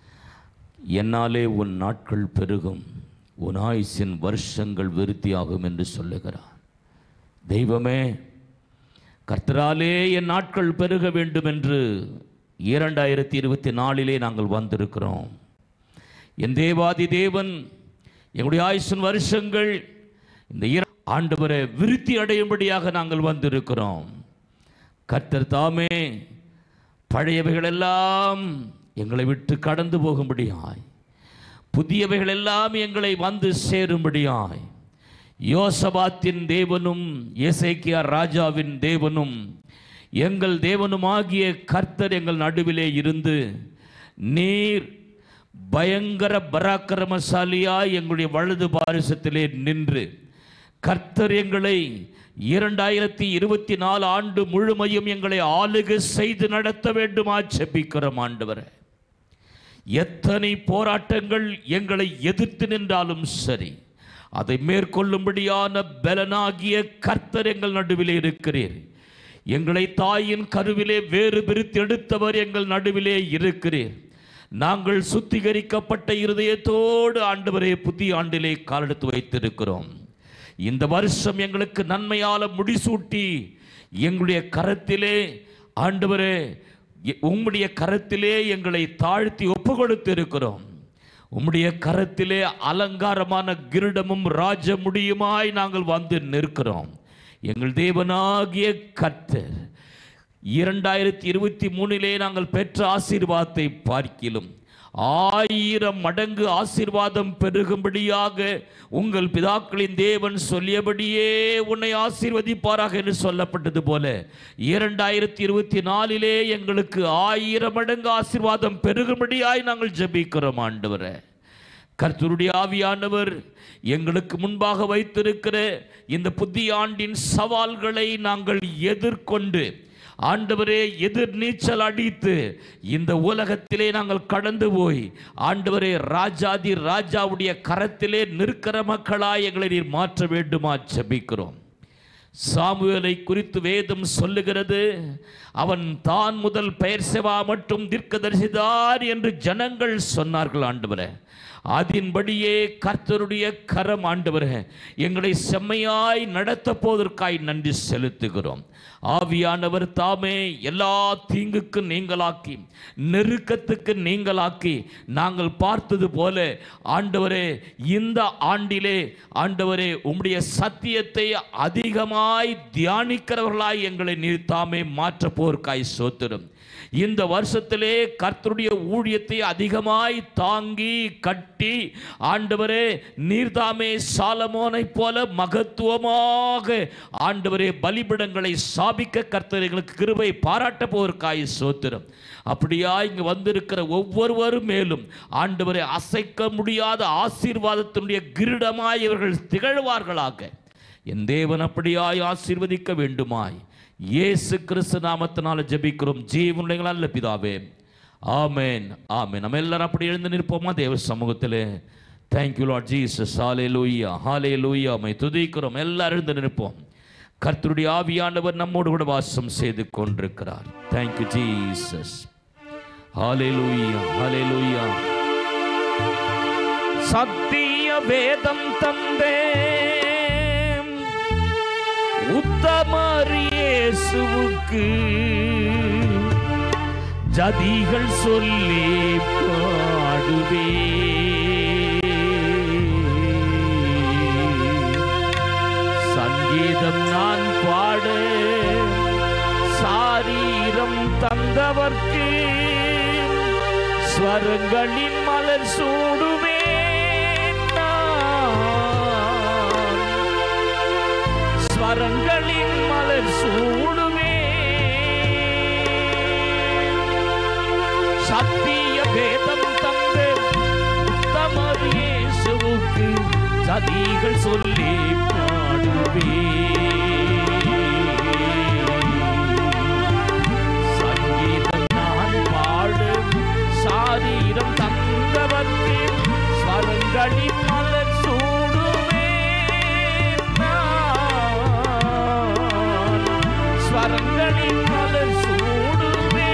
என்னாலே உன் நாட்கள் பெருகும், உன் ஆயுசின் வருஷங்கள் விருத்தியாகும் என்று சொல்லுகிறார். தெய்வமே, கர்த்தராலே என் நாட்கள் பெருக வேண்டும் என்று இரண்டாயிரத்தி இருபத்தி நாலிலே நாங்கள் வந்திருக்கிறோம். என் தேவாதி தேவன் எங்களுடைய ஆயுசின் வருஷங்கள் இந்த ஆண்டவரை விருத்தி அடையும்படியாக நாங்கள் வந்திருக்கிறோம். கர்த்தர் தாமே பழையவைகள் எல்லாம் எங்களை விட்டு கடந்து போகும்படியாய், புதியவைகள் எல்லாம் எங்களை வந்து சேரும்படியாய், யோசபாத்தின் தேவனும் எசேக்கியா ராஜாவின் தேவனும் எங்கள் தேவனுமாகிய கர்த்தர் எங்கள் நடுவிலே இருந்து நீர் பயங்கர பராக்கிரமசாலியாய் எங்களுடைய வலது பாரிசத்திலே நின்று கர்த்தர் எங்களை இரண்டாயிரத்தி இருபத்தி நாலு ஆண்டு முழுமையும் எங்களை ஆளுகை செய்து நடத்த வேண்டுமா ஜெபிக்கிறோம். ஆண்டவரே, எத்தனை போராட்டங்கள் எங்களை எதிர்த்து நின்றாலும் சரி, அதை மேற்கொள்ளும்படியான பலனாகிய கர்த்தர் எங்கள் நடுவிலே இருக்கிறீர். எங்களை தாயின் கருவிலே வேறு பிரித்து எடுத்தவர் எங்கள் நடுவிலே இருக்கிறீர். நாங்கள் சுத்திகரிக்கப்பட்ட இருதயத்தோடு ஆண்டவரே புதிய ஆண்டிலே காலெடுத்து வைத்திருக்கிறோம். இந்த வருஷம் எங்களுக்கு நன்மையால முடிசூட்டி எங்களுடைய கரத்திலே ஆண்டவரே உம்முடைய கரத்திலே எங்களை தாழ்த்தி ஒப்பு கொடுத்து இருக்கிறோம். உம்முடைய கரத்திலே அலங்காரமான கிரீடமும் ராஜ முடியுமாய் நாங்கள் வந்து நிற்கிறோம். எங்கள் தேவனாகிய கர்த்தர் இரண்டாயிரத்தி இருபத்தி மூணிலே நாங்கள் பெற்ற ஆசீர்வாதத்தை பார்க்கிலும் ஆயிரம் மடங்கு ஆசீர்வாதம் பெருகும்படியாக உங்கள் பிதாக்களின் தேவன் சொல்லியபடியே உன்னை ஆசீர்வதிப்பாராக என்று சொல்லப்பட்டது போல இரண்டாயிரத்தி இருபத்தி நாலிலே எங்களுக்கு ஆயிரம் மடங்கு ஆசீர்வாதம் பெருகும்படியாய் நாங்கள் ஜெபிக்கிறோம். ஆண்டவரே, கர்த்தருடைய ஆவியானவர் எங்களுக்கு முன்பாக வைத்திருக்கிற இந்த புதிய ஆண்டின் சவால்களை நாங்கள் எதிர்கொண்டு ஆண்டவரே எதிர் நீச்சல் அடித்து இந்த உலகத்திலே நாங்கள் கடந்து போய் ஆண்டவரே ராஜாதி ராஜாவுடைய கரத்திலே நிற்கிற மக்களாய் எங்களை நீர் மாற்ற வேண்டுமா ஜெபிக்கிறோம். சாமுவேலை குறித்து வேதம் சொல்லுகிறது, அவன் தான் முதல் பெயர்செபா மட்டும் தீர்க்கதரிசிதான் என்று ஜனங்கள் சொன்னார்கள். ஆண்டவரே, அதன்படியே கர்த்தருடைய கரம் ஆண்டவரே எங்களை செம்மையாய் நடத்த போவதற்காய் நன்றி செலுத்துகிறோம். ஆவியானவர் தாமே எல்லா தீங்குக்கு நீங்களாக்கி நெருக்கத்துக்கு நீங்களாக்கி நாங்கள் பார்த்தது போல ஆண்டவரே இந்த ஆண்டிலே ஆண்டவரே உம்முடைய சத்தியத்தை அதிகமாய் தியானிக்கிறவர்களாய் எங்களை நீர் தாமே மாற்ற போவதற்காய் சோத்திரம். இந்த வருஷத்திலே கர்த்தருடைய ஊழியத்தை அதிகமாய் தாங்கி கட்டி ஆண்டவரே நீர்தாமே சாலமோனை போல மகத்துவமாக ஆண்டவரே பலிபீடங்களை ஸ்தாபிக்க கர்த்தர் எங்களுக்கு கிருபை பாராட்ட போவதற்காய் சோத்திரம். அப்படியா இங்கு வந்திருக்கிற ஒவ்வொருவரும் மேலும் ஆண்டவரை அசைக்க முடியாத ஆசீர்வாதத்தினுடைய கிரீடமாய் இவர்கள் திகழ்வார்களாக என் தேவன் அப்படியாய் ஆசீர்வதிக்க வேண்டுமாய் இயேசு கிறிஸ்து நாமத்தினால ஜெபிக்கிறோம் ஜீவனுடைய நல்ல பிதாவே, ஆமென் ஆமென். நம்ம எல்லாரும் அப்படி எழுந்து நிற்போமா தேவ சமூகத்திலே? Thank you lord Jesus. Hallelujah hallelujah. மை துதிக்கிறோம். எல்லாரும் எழுந்து நிற்போம். கர்த்தருடைய ஆவியானவர் நம்மோடு கூட வாசம் செய்து கொண்டிருக்கிறார். Thank you Jesus. Hallelujah hallelujah. சத்திய வேதம் தந்தே உத்தமர் இயேசுவுக்கு ஜதிகள் சொல்லி பாடுவே. சங்கீதம் நான் பாட சாரீரம் தந்தவர்க்கு ஸ்வரங்களின் மலர் சூடுவே. ஸ்வரங்களின் மலர் சூடுவே. சத்திய வேதம் தந்த உத்தமர் இயேசுவுக்கு ஜதிகள் சொல்லி பாடுவே. சங்கீதம் நான் பாடும் சாரீரம் தந்தவர்க்கு ஸ்வரங்களின் மலர் சூடுவே. ஸ்வரங்களின் மலர் சூடுவே.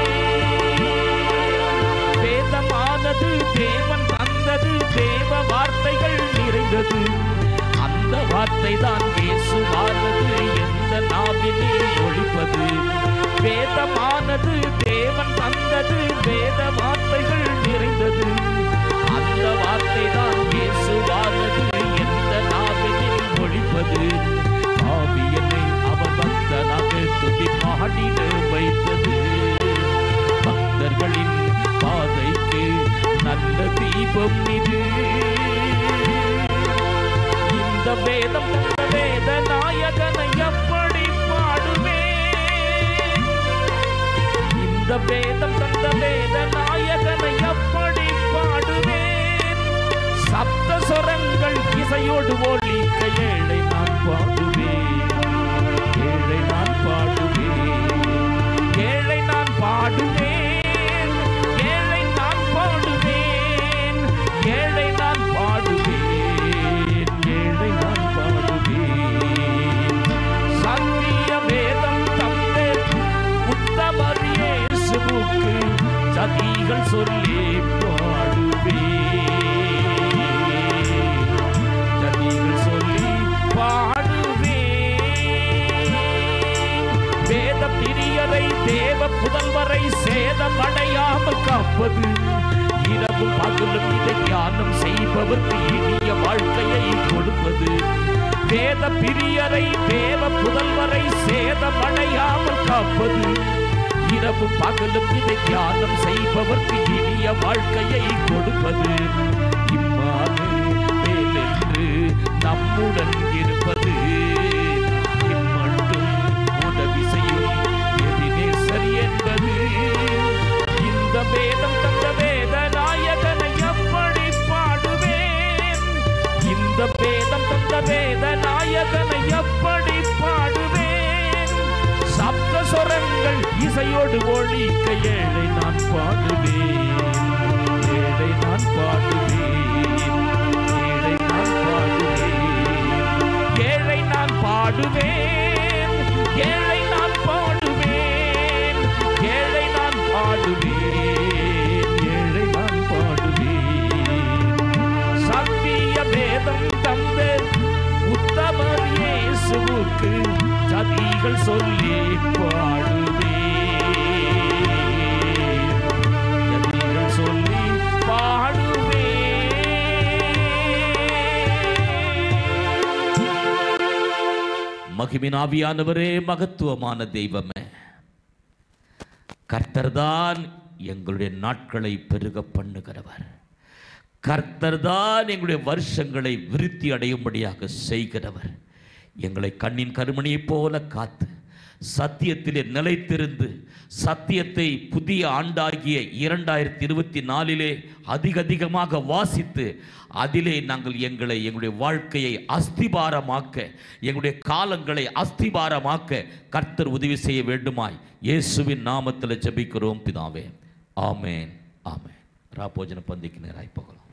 வேதமானது தேவன் தந்தது, தேவ வார்த்தைகள் நிறைந்தது. அந்த வார்த்தை தான் இயேசுவானது, எந்த நாவிலே ஒழிப்பது. வேதமானது தேவன் தந்தது, வேத வார்த்தைகள் நிறைந்தது. அந்த வார்த்தை தான் இயேசுவானது, எந்த நாவிலே ஒழிப்பது. ஆவியனை அவர் பக்தனாக துதி பாடிட வைத்தது. பக்தர்களின் பாதைக்கு நல்ல தீபம் இது. இந்த வேதம் தந்த வேத நாயகனை எப்படி பாடுவேன்? இந்த வேதம் தந்த வேத நாயகனை எப்படி பாடுவேன்? சப்த சொரங்கள் இசையோடு ஒலிக்க ஏழை நான் பாடுவேன். ஏழை நான் பாடுவேன். ஏழை நான் பாடுவேன். ஏழை நான் பாடுவேன். ஏழை நான் பாடுவேன். ஏழை நான் பாடுவேன். சத்திய வேதம் தந்த உத்தமர் இயேசுவுக்கு ஜதிகள் சொல்லி பாடுவேன். ஜதிகள் சொல்லி பாடுவேன். வேத பிரியரை தேவ புதல்வரை சேதமடையாமல் காப்பது. இரவும் பகலும் இதை தியானம் செய்பவர்க்கு இனிய வாழ்க்கையை கொடுப்பது. வேத பிரியரை தேவ புதல்வரை சேதமடையாமல் காப்பது. இரவும் பகலும் இதை தியானம் செய்பவர்க்கு இனிய வாழ்க்கையை கொடுப்பது. இம்மாறு மேலென்று நம்முடன் இருப்பது. இம்மட்டும் உதவி செய்யும் எபினேசர் என்பது. இந்த வேதம் தந்த வேத நாயகனை எப்படி பாடுவேன்? இந்த வேதம் தந்த வேத நாயகனை எப்படி பாடுவேன்? சப்த சொரங்கள் இசையோடு ஒலிக்க ஏழை நான் பாடுவேன். ஏழை நான் பாடுவேன். ஏழை நான் பாடுவேன். ஏழை நான் பாடுவேன். ஏழை நான் பாடுவேன். ஏழை நான் பாடுவேன். ஏழை நான் பாடுவேன். சத்திய வேதம் தந்த உத்தமர் இயேசுவுக்கு ஜதிகள் சொல்லி பாடுவேன். ஜதிகள் சொல்லி பாடுவேன். மகிமின் ஆவியானவரே, மகத்துவமான தெய்வமே, கர்த்தர்தான் எங்களுடைய நாட்களை பெருக பண்ணுகிறவர். கர்த்தர்தான் எங்களுடைய வருஷங்களை விருத்தி அடையும்படியாக செய்கிறவர். எங்களை கண்ணின் கருமணியைப் போல காத்து சத்தியத்திலே நிலைத்திருந்து சத்தியத்தை புதிய ஆண்டாகிய இரண்டாயிரத்தி இருபத்தி நாலிலே அதிக அதிகமாக வாசித்து அதிலே நாங்கள் எங்களை எங்களுடைய வாழ்க்கையை அஸ்திபாரமாக்க, எங்களுடைய காலங்களை அஸ்திபாரமாக்க கர்த்தர் உதவி செய்ய வேண்டுமாய் இயேசுவின் நாமத்தில் ஜெபிக்கிறோம் பிதாவே. ஆமேன், ஆமேன். ராபோஜன பந்திக்கு நேராய் போகலாம்.